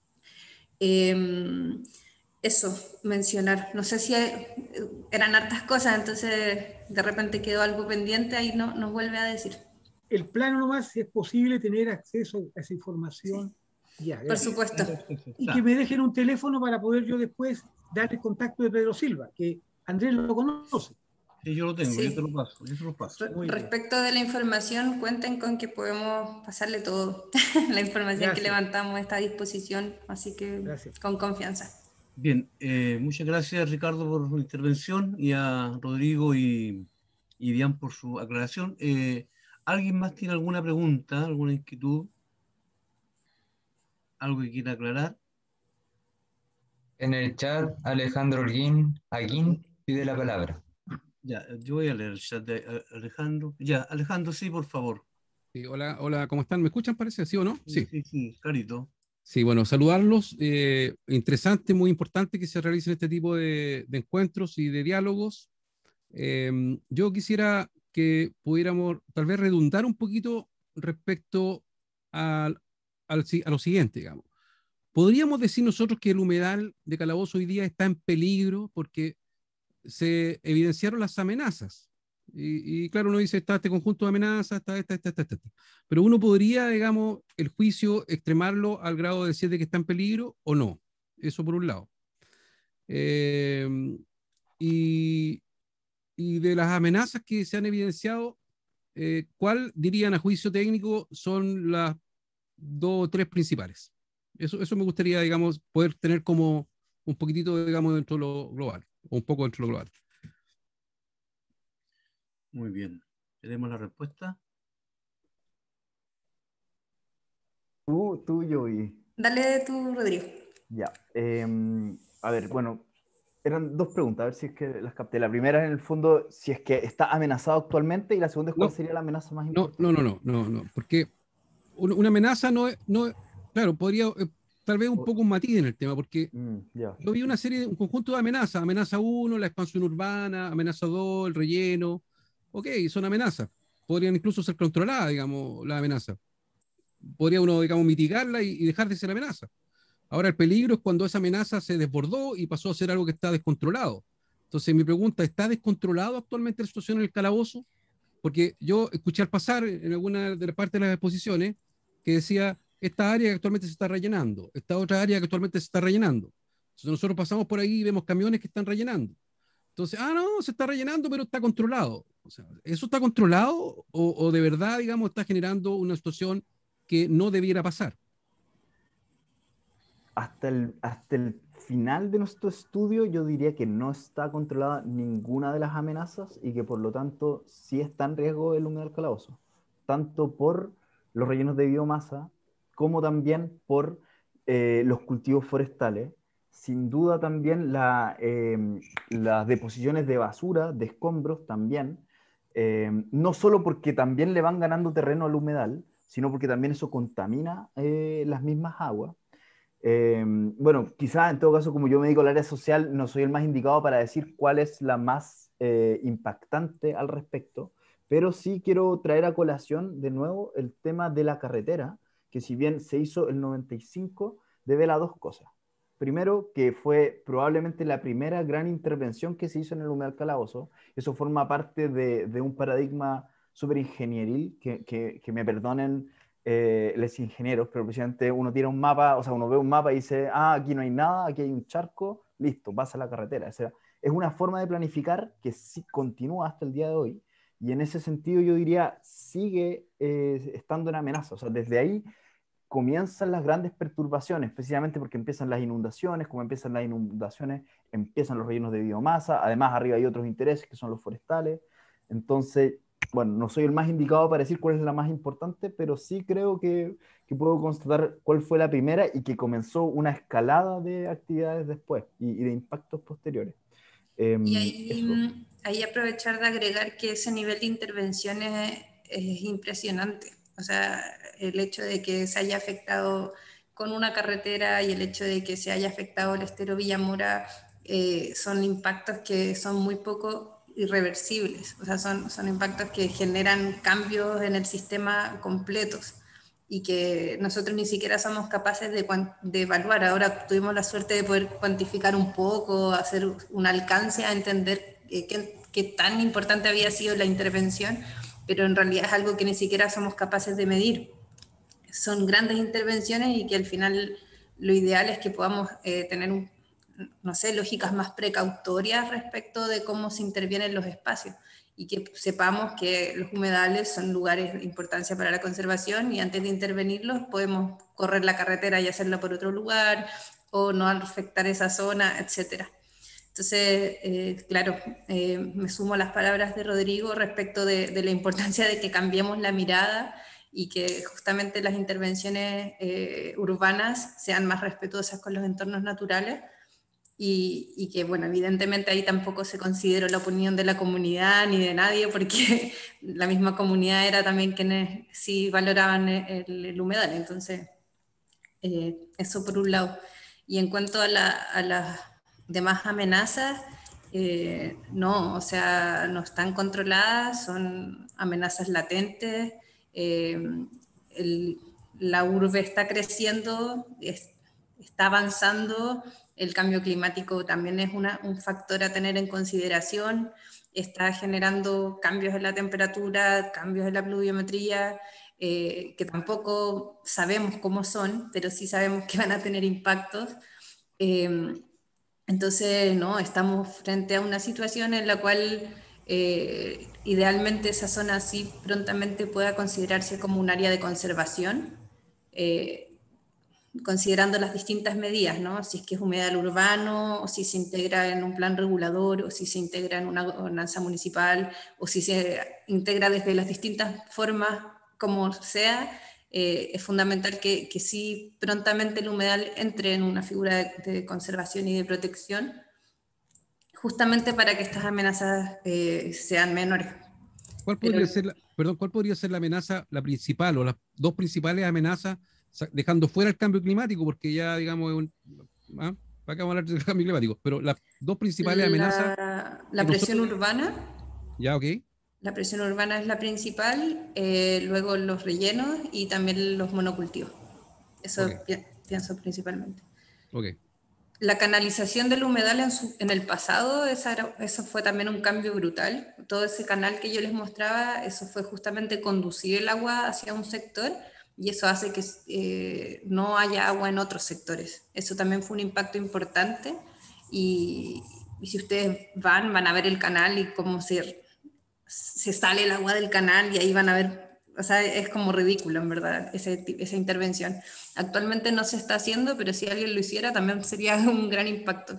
Eso, mencionar. No sé si eran hartas cosas, entonces de repente quedó algo pendiente, ahí nos vuelve a decir. El plano nomás, si es posible tener acceso a esa información. Sí. Ya, por supuesto. Y que me dejen un teléfono para poder yo después dar el contacto de Pedro Silva, que Andrés lo conoce. Sí, yo lo tengo, sí. yo te lo paso. Respecto de la información, cuenten con que podemos pasarle todo. La información que levantamos está a disposición, así que con confianza. Bien, muchas gracias Ricardo por su intervención y a Rodrigo y Diane por su aclaración. ¿Alguien más tiene alguna pregunta, alguna inquietud? ¿Algo que quiera aclarar? En el chat, Alejandro Aguín pide la palabra. Ya, yo voy a leer el chat de Alejandro. Ya, Alejandro, sí, por favor. Sí, hola, ¿cómo están? ¿Me escuchan, parece? ¿Sí o no? Sí, clarito. Sí, bueno, saludarlos. Interesante, muy importante que se realicen este tipo de encuentros y de diálogos. Yo quisiera que pudiéramos tal vez redundar un poquito respecto a lo siguiente, digamos. ¿Podríamos decir nosotros que el humedal de Calabozo hoy día está en peligro porque se evidenciaron las amenazas? Y claro, uno dice, está este conjunto de amenazas, está esta. Pero uno podría, digamos, el juicio extremarlo al grado de decir de que está en peligro o no. Eso por un lado. Eh, y, y de las amenazas que se han evidenciado, ¿cuál dirían a juicio técnico son las dos o tres principales? Eso me gustaría, digamos, poder tener como un poquitito, digamos, dentro de lo global, o un poco dentro de lo global. Muy bien. ¿Tenemos la respuesta? Tú, yo y... Dale tú, Rodrigo. Ya. A ver, bueno, eran dos preguntas, a ver si es que las capté. La primera, en el fondo, si es que está amenazado actualmente, y la segunda es cuál No, sería la amenaza más no, importante. no, porque una amenaza claro, podría, tal vez un poco un matiz en el tema, porque Ya. yo vi una serie, un conjunto de amenazas. Amenaza 1, la expansión urbana, amenaza 2, el relleno. Ok, son amenazas. Podrían incluso ser controladas, digamos, la amenaza. Podría uno, digamos, mitigarla y dejar de ser amenaza. Ahora el peligro es cuando esa amenaza se desbordó y pasó a ser algo que está descontrolado. Entonces mi pregunta, ¿está descontrolado actualmente la situación en el calabozo? Porque yo escuché al pasar en alguna de las partes de las exposiciones que decía, esta área que actualmente se está rellenando, esta otra área que actualmente se está rellenando. Entonces nosotros pasamos por ahí y vemos camiones que están rellenando. Entonces, no, se está rellenando, pero está controlado. O sea, ¿eso está controlado o de verdad, digamos, está generando una situación que no debiera pasar? Hasta el final de nuestro estudio, yo diría que no está controlada ninguna de las amenazas y que por lo tanto sí está en riesgo el humedal calabozo, tanto por los rellenos de biomasa como también por los cultivos forestales. Sin duda también las deposiciones de basura, de escombros también, no solo porque también le van ganando terreno al humedal, sino porque también eso contamina las mismas aguas. Bueno, quizás en todo caso, como yo me dedico al área social, no soy el más indicado para decir cuál es la más impactante al respecto, pero sí quiero traer a colación de nuevo el tema de la carretera, que si bien se hizo el 95, devela dos cosas. Primero, que fue probablemente la primera gran intervención que se hizo en el humedal Calabozo. Eso forma parte de un paradigma súper ingenieril, que me perdonen los ingenieros, pero precisamente uno tira un mapa, o sea, uno ve un mapa y dice, aquí no hay nada, aquí hay un charco, listo, pasa la carretera. O sea, es una forma de planificar que sí continúa hasta el día de hoy, y en ese sentido yo diría, sigue estando en amenaza. O sea, desde ahí comienzan las grandes perturbaciones, precisamente porque empiezan las inundaciones, como empiezan las inundaciones, empiezan los rellenos de biomasa, además arriba hay otros intereses que son los forestales. Entonces, bueno, no soy el más indicado para decir cuál es la más importante, pero sí creo que puedo constatar cuál fue la primera y que comenzó una escalada de actividades después y de impactos posteriores. Y ahí, Eso. ahí aprovechar de agregar que ese nivel de intervención es impresionante. O sea, el hecho de que se haya afectado con una carretera y el hecho de que se haya afectado el estero Villamora son impactos que son muy poco irreversibles. O sea, son impactos que generan cambios en el sistema completos y que nosotros ni siquiera somos capaces de evaluar. Ahora tuvimos la suerte de poder cuantificar un poco, hacer un alcance a entender qué tan importante había sido la intervención, pero en realidad es algo que ni siquiera somos capaces de medir. Son grandes intervenciones y que al final lo ideal es que podamos tener no sé, lógicas más precautorias respecto de cómo se intervienen los espacios y que sepamos que los humedales son lugares de importancia para la conservación y antes de intervenirlos podemos correr la carretera y hacerla por otro lugar o no afectar esa zona, etcétera. Entonces, claro, me sumo a las palabras de Rodrigo respecto de la importancia de que cambiemos la mirada y que justamente las intervenciones urbanas sean más respetuosas con los entornos naturales y que, bueno, evidentemente ahí tampoco se consideró la opinión de la comunidad ni de nadie, porque la misma comunidad era también quienes sí valoraban el humedal. Entonces, Eso por un lado. Y en cuanto a las demás amenazas, no, o sea, no están controladas, son amenazas latentes. La urbe está creciendo, está avanzando, el cambio climático también es un factor a tener en consideración, está generando cambios en la temperatura, cambios en la pluviometría, que tampoco sabemos cómo son, pero sí sabemos que van a tener impactos. Entonces, no, estamos frente a una situación en la cual idealmente esa zona sí prontamente pueda considerarse como un área de conservación, considerando las distintas medidas, ¿no? Si es que es humedal urbano, o si se integra en un plan regulador, o si se integra en una gobernanza municipal, o si se integra desde las distintas formas, como sea. Es fundamental que sí prontamente el humedal entre en una figura de conservación y de protección, justamente para que estas amenazas sean menores. ¿Cuál podría ser ¿cuál podría ser la amenaza, la principal o las dos principales amenazas, dejando fuera el cambio climático? Porque ya, digamos, para acá vamos a hablar del cambio climático, pero las dos principales amenazas. La presión urbana. Ya, ok. La presión urbana es la principal, luego los rellenos y también los monocultivos. Eso pienso principalmente. Okay. La canalización del humedal en el pasado, eso fue también un cambio brutal. Todo ese canal que yo les mostraba, eso fue justamente conducir el agua hacia un sector, y eso hace que no haya agua en otros sectores. Eso también fue un impacto importante, y si ustedes van a ver el canal y cómo se sale el agua del canal, y ahí van a ver, o sea, es como ridículo en verdad esa intervención. Actualmente no se está haciendo, pero si alguien lo hiciera también sería un gran impacto.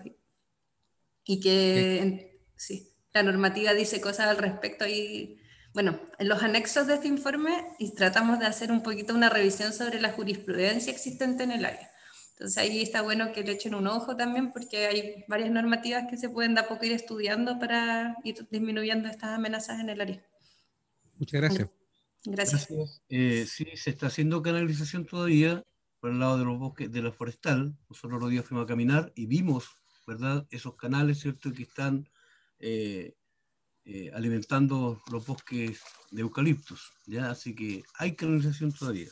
Y que sí, la normativa dice cosas al respecto, y bueno, en los anexos de este informe y tratamos de hacer un poquito una revisión sobre la jurisprudencia existente en el área. Entonces ahí está bueno que le echen un ojo también, porque hay varias normativas que se pueden de a poco ir estudiando para ir disminuyendo estas amenazas en el área. Muchas gracias. Gracias. Sí, se está haciendo canalización todavía por el lado de los bosques, de la forestal. Nosotros los días fuimos a caminar y vimos, ¿verdad?, esos canales, ¿cierto?, que están alimentando los bosques de eucaliptos, ¿ya? Así que hay canalización todavía.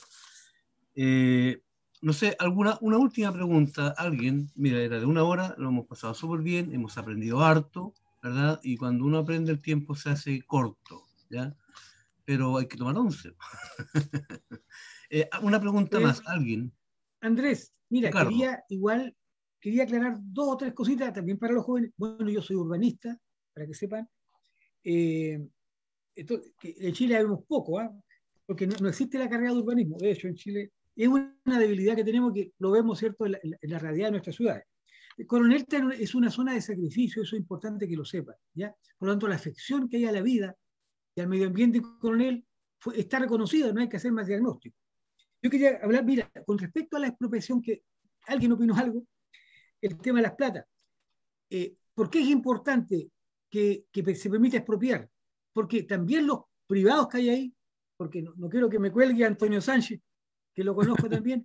No sé, una última pregunta. Alguien, mira, era de 1 hora, lo hemos pasado súper bien, hemos aprendido harto, ¿verdad? Y cuando uno aprende, el tiempo se hace corto, ¿ya? Pero hay que tomar 11. Una pregunta más, alguien. Andrés, mira, Ricardo. quería aclarar 2 o 3 cositas también para los jóvenes. Bueno, yo soy urbanista, para que sepan. En Chile vemos poco, porque no existe la carrera de urbanismo. De hecho, en Chile es una debilidad que tenemos, que lo vemos, ¿cierto?, en la realidad de nuestras ciudades. Coronel es una zona de sacrificio, eso es importante que lo sepan, ¿ya? Por lo tanto, la afección que hay a la vida y al medio ambiente en Coronel está reconocida, no hay que hacer más diagnóstico. Yo quería hablar, mira, con respecto a la expropiación, que alguien opinó algo, el tema de las platas. ¿Por qué es importante que se permita expropiar? Porque también los privados que hay ahí, porque no quiero que me cuelgue Antonio Sánchez, que lo conozco también,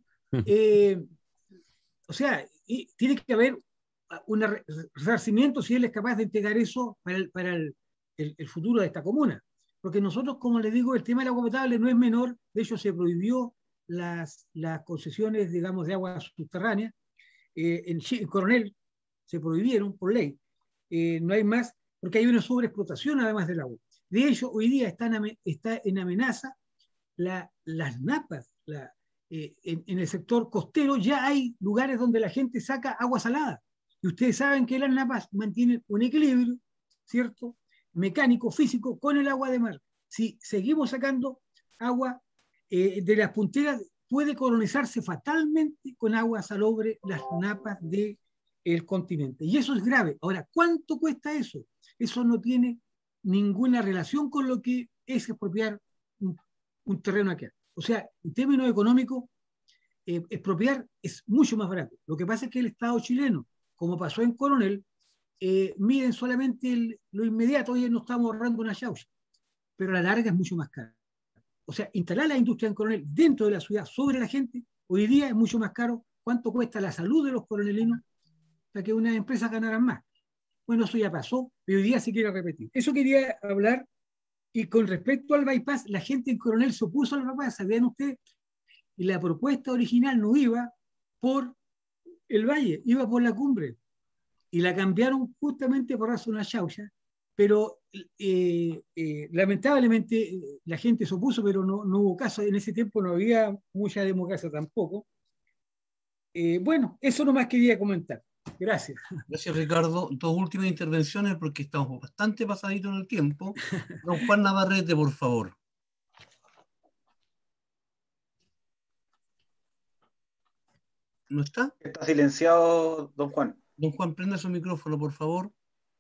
o sea, tiene que haber un resarcimiento si él es capaz de entregar eso para el futuro de esta comuna. Porque nosotros, como les digo, el tema del agua potable no es menor. De hecho, se prohibió las concesiones, digamos, de agua subterránea. En Coronel se prohibieron por ley. No hay más, porque hay una sobreexplotación además del agua. De hecho, hoy día está en amenaza las napas. En el sector costero ya hay lugares donde la gente saca agua salada. Y ustedes saben que las napas mantienen un equilibrio, ¿cierto?, mecánico, físico, con el agua de mar. Si seguimos sacando agua de las punteras, puede colonizarse fatalmente con agua salobre las napas del continente. Y eso es grave. Ahora, ¿cuánto cuesta eso? Eso no tiene ninguna relación con lo que es expropiar un terreno acá. O sea, en términos económicos, expropiar es mucho más barato. Lo que pasa es que el Estado chileno, como pasó en Coronel, miden solamente lo inmediato. Hoy no estamos ahorrando una chaucha, pero a la larga es mucho más caro. O sea, instalar la industria en Coronel dentro de la ciudad, sobre la gente, Hoy día es mucho más caro. ¿Cuánto cuesta la salud de los coronelinos? O sea, que unas empresas ganaran más. Bueno, eso ya pasó, pero hoy día se quiere repetir. Eso quería hablar. Y con respecto al bypass, la gente en Coronel se opuso al bypass, ¿sabían ustedes? Y la propuesta original no iba por el valle, iba por la cumbre. Y la cambiaron justamente por razón a Chaucha, pero lamentablemente la gente se opuso, pero no hubo caso. En ese tiempo no había mucha democracia tampoco. Bueno, eso nomás quería comentar. Gracias. Gracias, Ricardo. Dos últimas intervenciones porque estamos bastante pasaditos en el tiempo. Don Juan Navarrete, por favor. ¿No está? Está silenciado, don Juan. Don Juan, prenda su micrófono, por favor.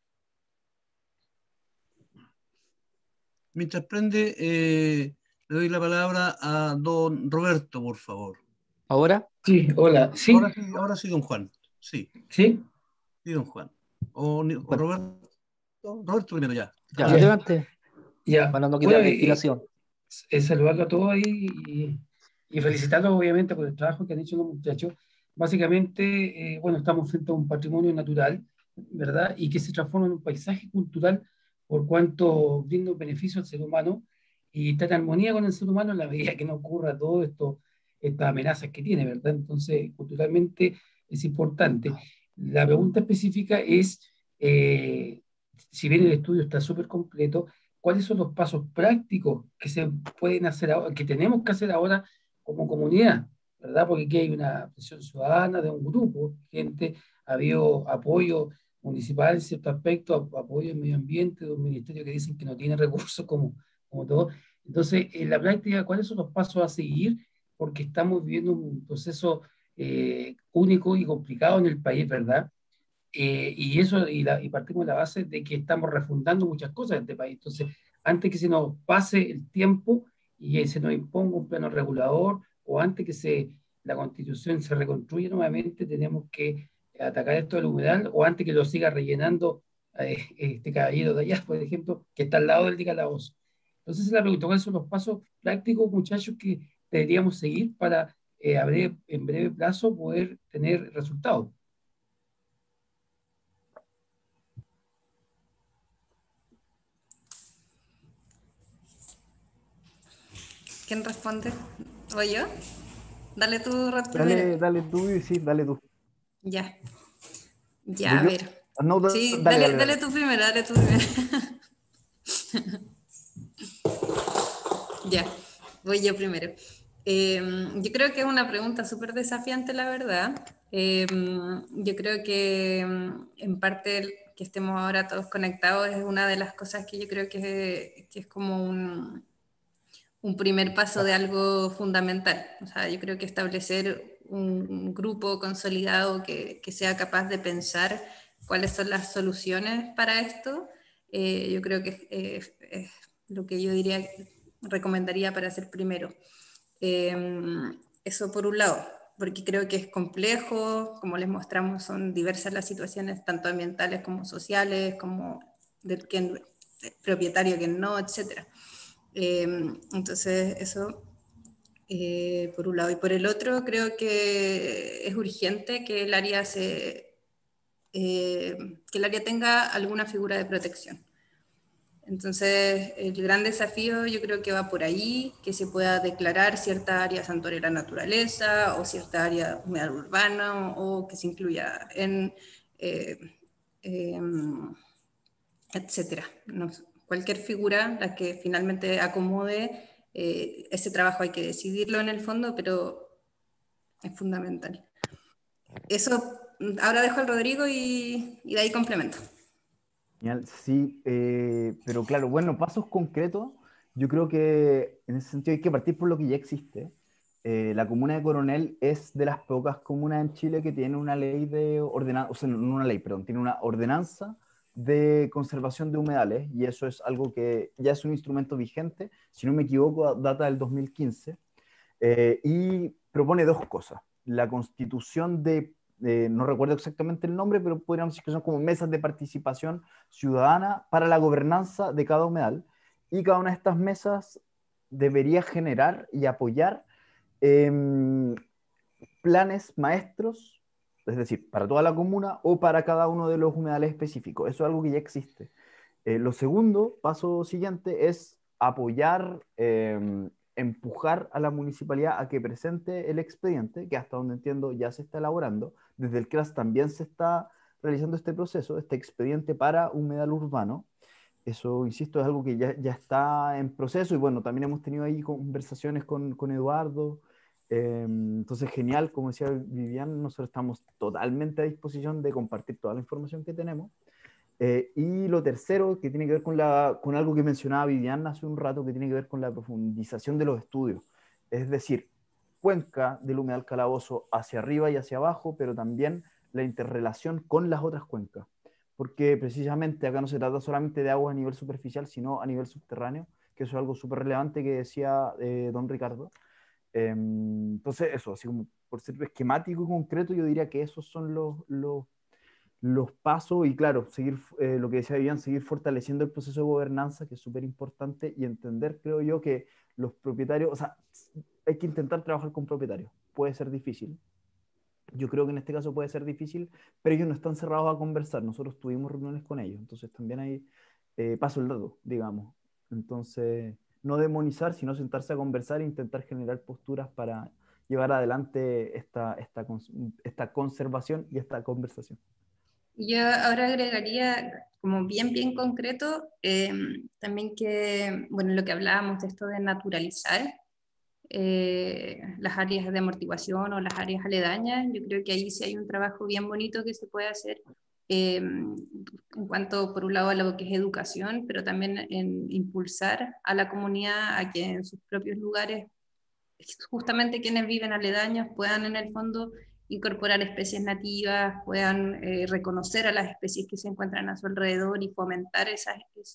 Mientras prende, le doy la palabra a don Roberto, por favor. ¿Ahora? Sí, hola. Sí, Ahora sí, don Juan. Sí, sí. sí, don Juan. O Roberto. Roberto primero ya. Ya, Ya. adelante. Ya. Para no quitar Bueno, la inspiración. saludarlo a todos ahí y felicitarlos obviamente por el trabajo que han hecho los muchachos. Básicamente, bueno, estamos frente a un patrimonio natural, ¿verdad? Y que se transforma en un paisaje cultural por cuanto brinda un beneficio al ser humano y está en armonía con el ser humano en la medida que no ocurra todo esto, estas amenazas que tiene, ¿verdad? Entonces, culturalmente es importante. La pregunta específica es, si bien el estudio está súper completo, ¿cuáles son los pasos prácticos que se pueden hacer ahora, que tenemos que hacer ahora como comunidad? ¿Verdad? Porque aquí hay una presión ciudadana de un grupo, gente, ha habido apoyo municipal en cierto aspecto, apoyo en medio ambiente de un ministerio que dicen que no tiene recursos como todo. Entonces, en la práctica, ¿cuáles son los pasos a seguir? Porque estamos viviendo un proceso único y complicado en el país, ¿verdad? Y partimos de la base de que estamos refundando muchas cosas en este país. Entonces, antes que se nos pase el tiempo y se nos imponga un plano regulador, o antes que la Constitución se reconstruya nuevamente, tenemos que atacar esto del humedal, o antes que lo siga rellenando este caballero de allá, por ejemplo, que está al lado del Calabozo. Entonces, se la pregunta, ¿cuáles son los pasos prácticos, muchachos, que deberíamos seguir para en breve plazo poder tener resultados? ¿Quién responde? ¿O yo? Dale tú, Dale tú, sí, dale tú. Ya. Ya, a ¿Yo? ver. No, Sí, dale. dale tú primero, dale tú primero. Ya, voy yo primero. Yo creo que es una pregunta súper desafiante, la verdad. Yo creo que en parte que estemos ahora todos conectados es una de las cosas que yo creo que es como un primer paso de algo fundamental. O sea, yo creo que establecer un grupo consolidado que sea capaz de pensar cuáles son las soluciones para esto, yo creo que es lo que yo recomendaría para hacer primero. Eso por un lado, porque creo que es complejo, como les mostramos, son diversas las situaciones, tanto ambientales como sociales, como del propietario, que no, etc. Entonces, eso por un lado. Y por el otro, creo que es urgente que el área tenga alguna figura de protección. Entonces, el gran desafío yo creo que va por ahí, que se pueda declarar cierta área santuario de la naturaleza o cierta área humedal urbana o que se incluya en etcétera. No, cualquier figura, la que finalmente acomode ese trabajo, hay que decidirlo en el fondo, pero es fundamental. Eso, ahora dejo al Rodrigo y de ahí complemento. Genial, sí, pero claro, bueno, pasos concretos, yo creo que en ese sentido hay que partir por lo que ya existe. La comuna de Coronel es de las pocas comunas en Chile que tiene una ley de ordenanza, o sea, no una ley, perdón, tiene una ordenanza de conservación de humedales, y eso es algo que ya es un instrumento vigente, si no me equivoco, data del 2015, y propone dos cosas: la constitución no recuerdo exactamente el nombre, pero podríamos decir que son como mesas de participación ciudadana para la gobernanza de cada humedal, y cada una de estas mesas debería generar y apoyar planes maestros, es decir, para toda la comuna o para cada uno de los humedales específicos. Eso es algo que ya existe. Lo segundo, paso siguiente, es apoyar, empujar a la municipalidad a que presente el expediente, que hasta donde entiendo ya se está elaborando. Desde el CRAS también se está realizando este proceso, este expediente para humedal urbano. Eso, insisto, es algo que ya está en proceso y bueno, también hemos tenido ahí conversaciones con Eduardo. Entonces, genial, como decía Vivian, nosotros estamos totalmente a disposición de compartir toda la información que tenemos. Y lo tercero, que tiene que ver con algo que mencionaba Vivian hace un rato, que tiene que ver con la profundización de los estudios. Es decir, cuenca del humedal Calabozo hacia arriba y hacia abajo, pero también la interrelación con las otras cuencas. Porque precisamente acá no se trata solamente de aguas a nivel superficial, sino a nivel subterráneo, que eso es algo súper relevante que decía don Ricardo. Entonces, eso, así como por ser esquemático y concreto, yo diría que esos son los pasos y claro, seguir lo que decía Vivian, seguir fortaleciendo el proceso de gobernanza, que es súper importante, y entender, creo yo, que los propietarios, o sea, hay que intentar trabajar con propietarios. Puede ser difícil. Yo creo que en este caso puede ser difícil, pero ellos no están cerrados a conversar. Nosotros tuvimos reuniones con ellos, entonces también hay paso el dato, digamos. Entonces, no demonizar, sino sentarse a conversar e intentar generar posturas para llevar adelante esta conservación y esta conversación. Yo ahora agregaría, como bien concreto, también que, bueno, lo que hablábamos de esto de naturalizar las áreas de amortiguación o las áreas aledañas, yo creo que ahí sí hay un trabajo bien bonito que se puede hacer en cuanto, por un lado, a lo que es educación, pero también en impulsar a la comunidad a que en sus propios lugares, justamente quienes viven aledaños, puedan en el fondo incorporar especies nativas, puedan reconocer a las especies que se encuentran a su alrededor y fomentar esa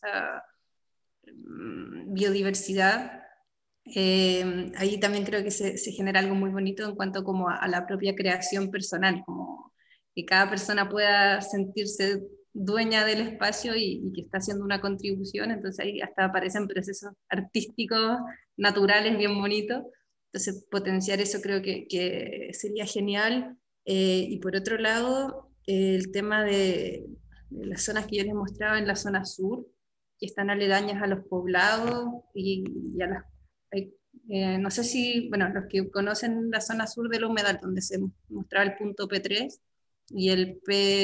biodiversidad. Ahí también creo que se genera algo muy bonito en cuanto como a la propia creación personal, como que cada persona pueda sentirse dueña del espacio y que está haciendo una contribución, entonces ahí hasta aparecen procesos artísticos, naturales, bien bonitos. Entonces, potenciar eso creo que sería genial. Y por otro lado, el tema de las zonas que yo les mostraba en la zona sur, que están aledañas a los poblados y a las... no sé si, bueno, los que conocen la zona sur del humedal, donde se mostraba el punto P3 y el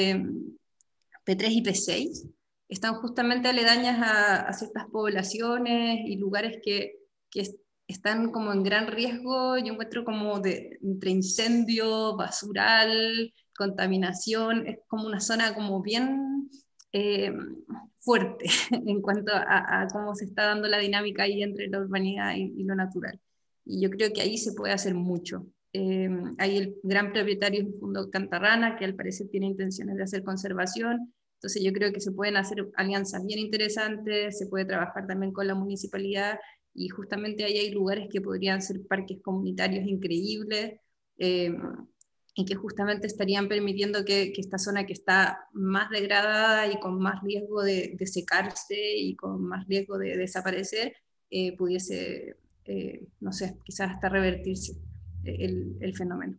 P3 y P6, están justamente aledañas a ciertas poblaciones y lugares que están como en gran riesgo. Yo encuentro como entre incendio, basural, contaminación, es como una zona como bien fuerte en cuanto a cómo se está dando la dinámica ahí entre la urbanidad y lo natural. Y yo creo que ahí se puede hacer mucho. Ahí el gran propietario es el Fondo Cantarrana, que al parecer tiene intenciones de hacer conservación. Entonces yo creo que se pueden hacer alianzas bien interesantes, se puede trabajar también con la municipalidad y justamente ahí hay lugares que podrían ser parques comunitarios increíbles y que justamente estarían permitiendo que esta zona que está más degradada y con más riesgo de secarse y con más riesgo de desaparecer, pudiese, no sé, quizás hasta revertirse el fenómeno.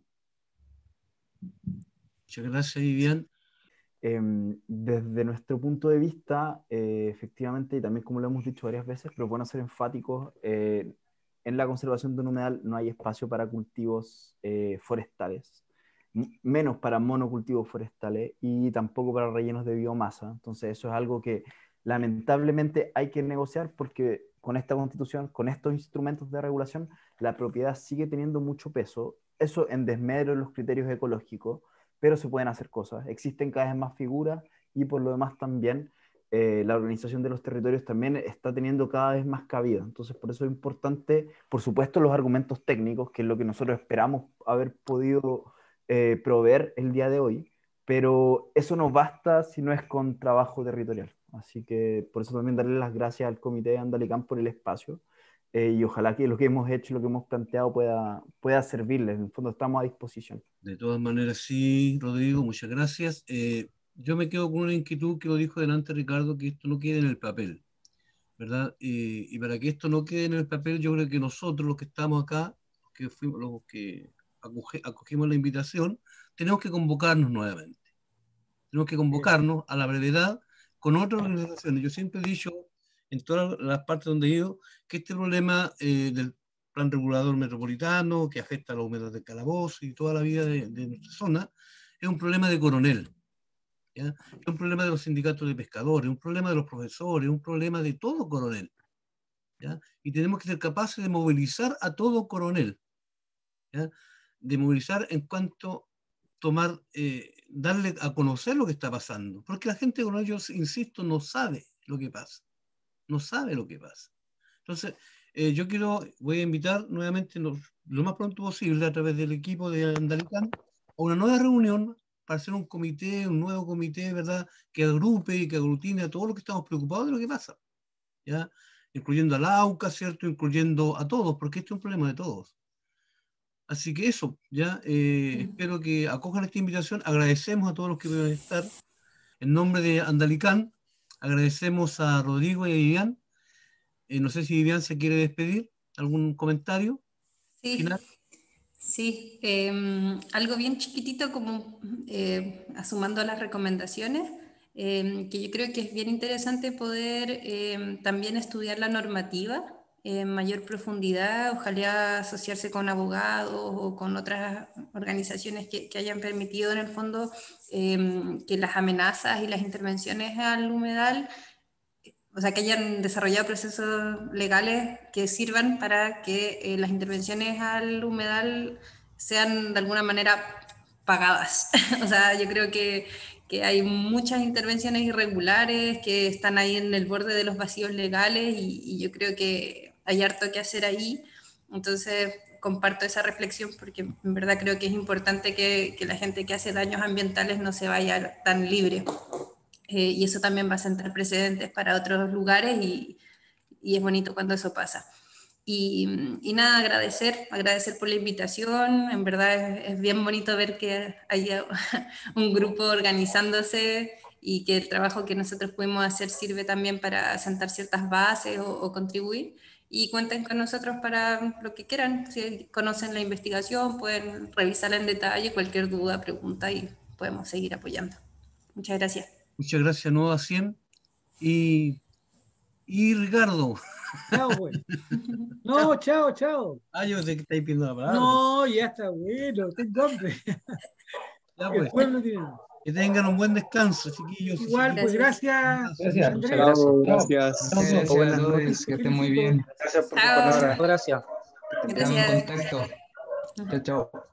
Muchas gracias, Vivian. Desde nuestro punto de vista, efectivamente, y también como lo hemos dicho varias veces, pero es bueno ser enfáticos, en la conservación de un humedal no hay espacio para cultivos forestales, menos para monocultivos forestales y tampoco para rellenos de biomasa. Entonces eso es algo que lamentablemente hay que negociar porque con esta constitución, con estos instrumentos de regulación, la propiedad sigue teniendo mucho peso, eso en desmedro de los criterios ecológicos, pero se pueden hacer cosas. Existen cada vez más figuras y por lo demás también la organización de los territorios también está teniendo cada vez más cabida. Entonces, por eso es importante, por supuesto, los argumentos técnicos, que es lo que nosotros esperamos haber podido proveer el día de hoy, pero eso no basta si no es con trabajo territorial. Así que por eso también darle las gracias al Comité de Andalicán por el espacio. Y ojalá que lo que hemos hecho, lo que hemos planteado pueda servirles. En el fondo estamos a disposición. De todas maneras, sí, Rodrigo, muchas gracias. Yo me quedo con una inquietud que lo dijo delante Ricardo, que esto no quede en el papel, ¿verdad? Y para que esto no quede en el papel, yo creo que nosotros, los que estamos acá, que fuimos los que acogimos la invitación, tenemos que convocarnos nuevamente. Tenemos que convocarnos a la brevedad con otras organizaciones. Yo siempre he dicho, en todas las partes donde he ido, que este problema del plan regulador metropolitano, que afecta a la humedad del calabozo y toda la vida de nuestra zona, es un problema de coronel. ¿Ya? Es un problema de los sindicatos de pescadores, un problema de los profesores, un problema de todo coronel. ¿Ya? Y tenemos que ser capaces de movilizar a todo coronel. ¿Ya? De movilizar en cuanto tomar, darle a conocer lo que está pasando. Porque la gente de coronel, yo insisto, no sabe lo que pasa. No sabe lo que pasa. Entonces, yo voy a invitar nuevamente lo más pronto posible a través del equipo de Andalicán a una nueva reunión para hacer un nuevo comité, ¿verdad? Que agrupe y que aglutine a todos los que estamos preocupados de lo que pasa, ¿ya? Incluyendo a la AUCA, ¿cierto? Incluyendo a todos, porque este es un problema de todos. Así que eso, ¿ya? Espero que acojan esta invitación. Agradecemos a todos los que pueden estar. En nombre de Andalicán, agradecemos a Rodrigo y a Vivian. No sé si Vivian se quiere despedir. ¿Algún comentario final? Sí, algo bien chiquitito como asumando las recomendaciones, que yo creo que es bien interesante poder también estudiar la normativa en mayor profundidad, ojalá asociarse con abogados o con otras organizaciones que hayan permitido en el fondo que las amenazas y las intervenciones al humedal, o sea, que hayan desarrollado procesos legales que sirvan para que las intervenciones al humedal sean de alguna manera pagadas. O sea, yo creo que hay muchas intervenciones irregulares que están ahí en el borde de los vacíos legales y yo creo que hay harto que hacer ahí. Entonces, comparto esa reflexión porque en verdad creo que es importante que la gente que hace daños ambientales no se vaya tan libre. Y eso también va a sentar precedentes para otros lugares y es bonito cuando eso pasa. Y nada, agradecer por la invitación, en verdad es bien bonito ver que haya un grupo organizándose y que el trabajo que nosotros pudimos hacer sirve también para sentar ciertas bases o contribuir. Y cuenten con nosotros para lo que quieran, si conocen la investigación pueden revisarla en detalle, cualquier duda, pregunta y podemos seguir apoyando. Muchas gracias. Muchas gracias, Nueva 100. Y Ricardo. Chao, pues. No, chao, chao. Yo sé que estáis pidiendo la palabra. No, ya está bueno, tengo hambre. Ya, pues. El pueblo tiene. Que tengan un buen descanso, chiquillos. Igual, pues gracias. Gracias. Andrés. Gracias a todos, que estén muy bien. Gracias por tu Chao. palabra. Gracias. Estamos en contacto. Chao, chao.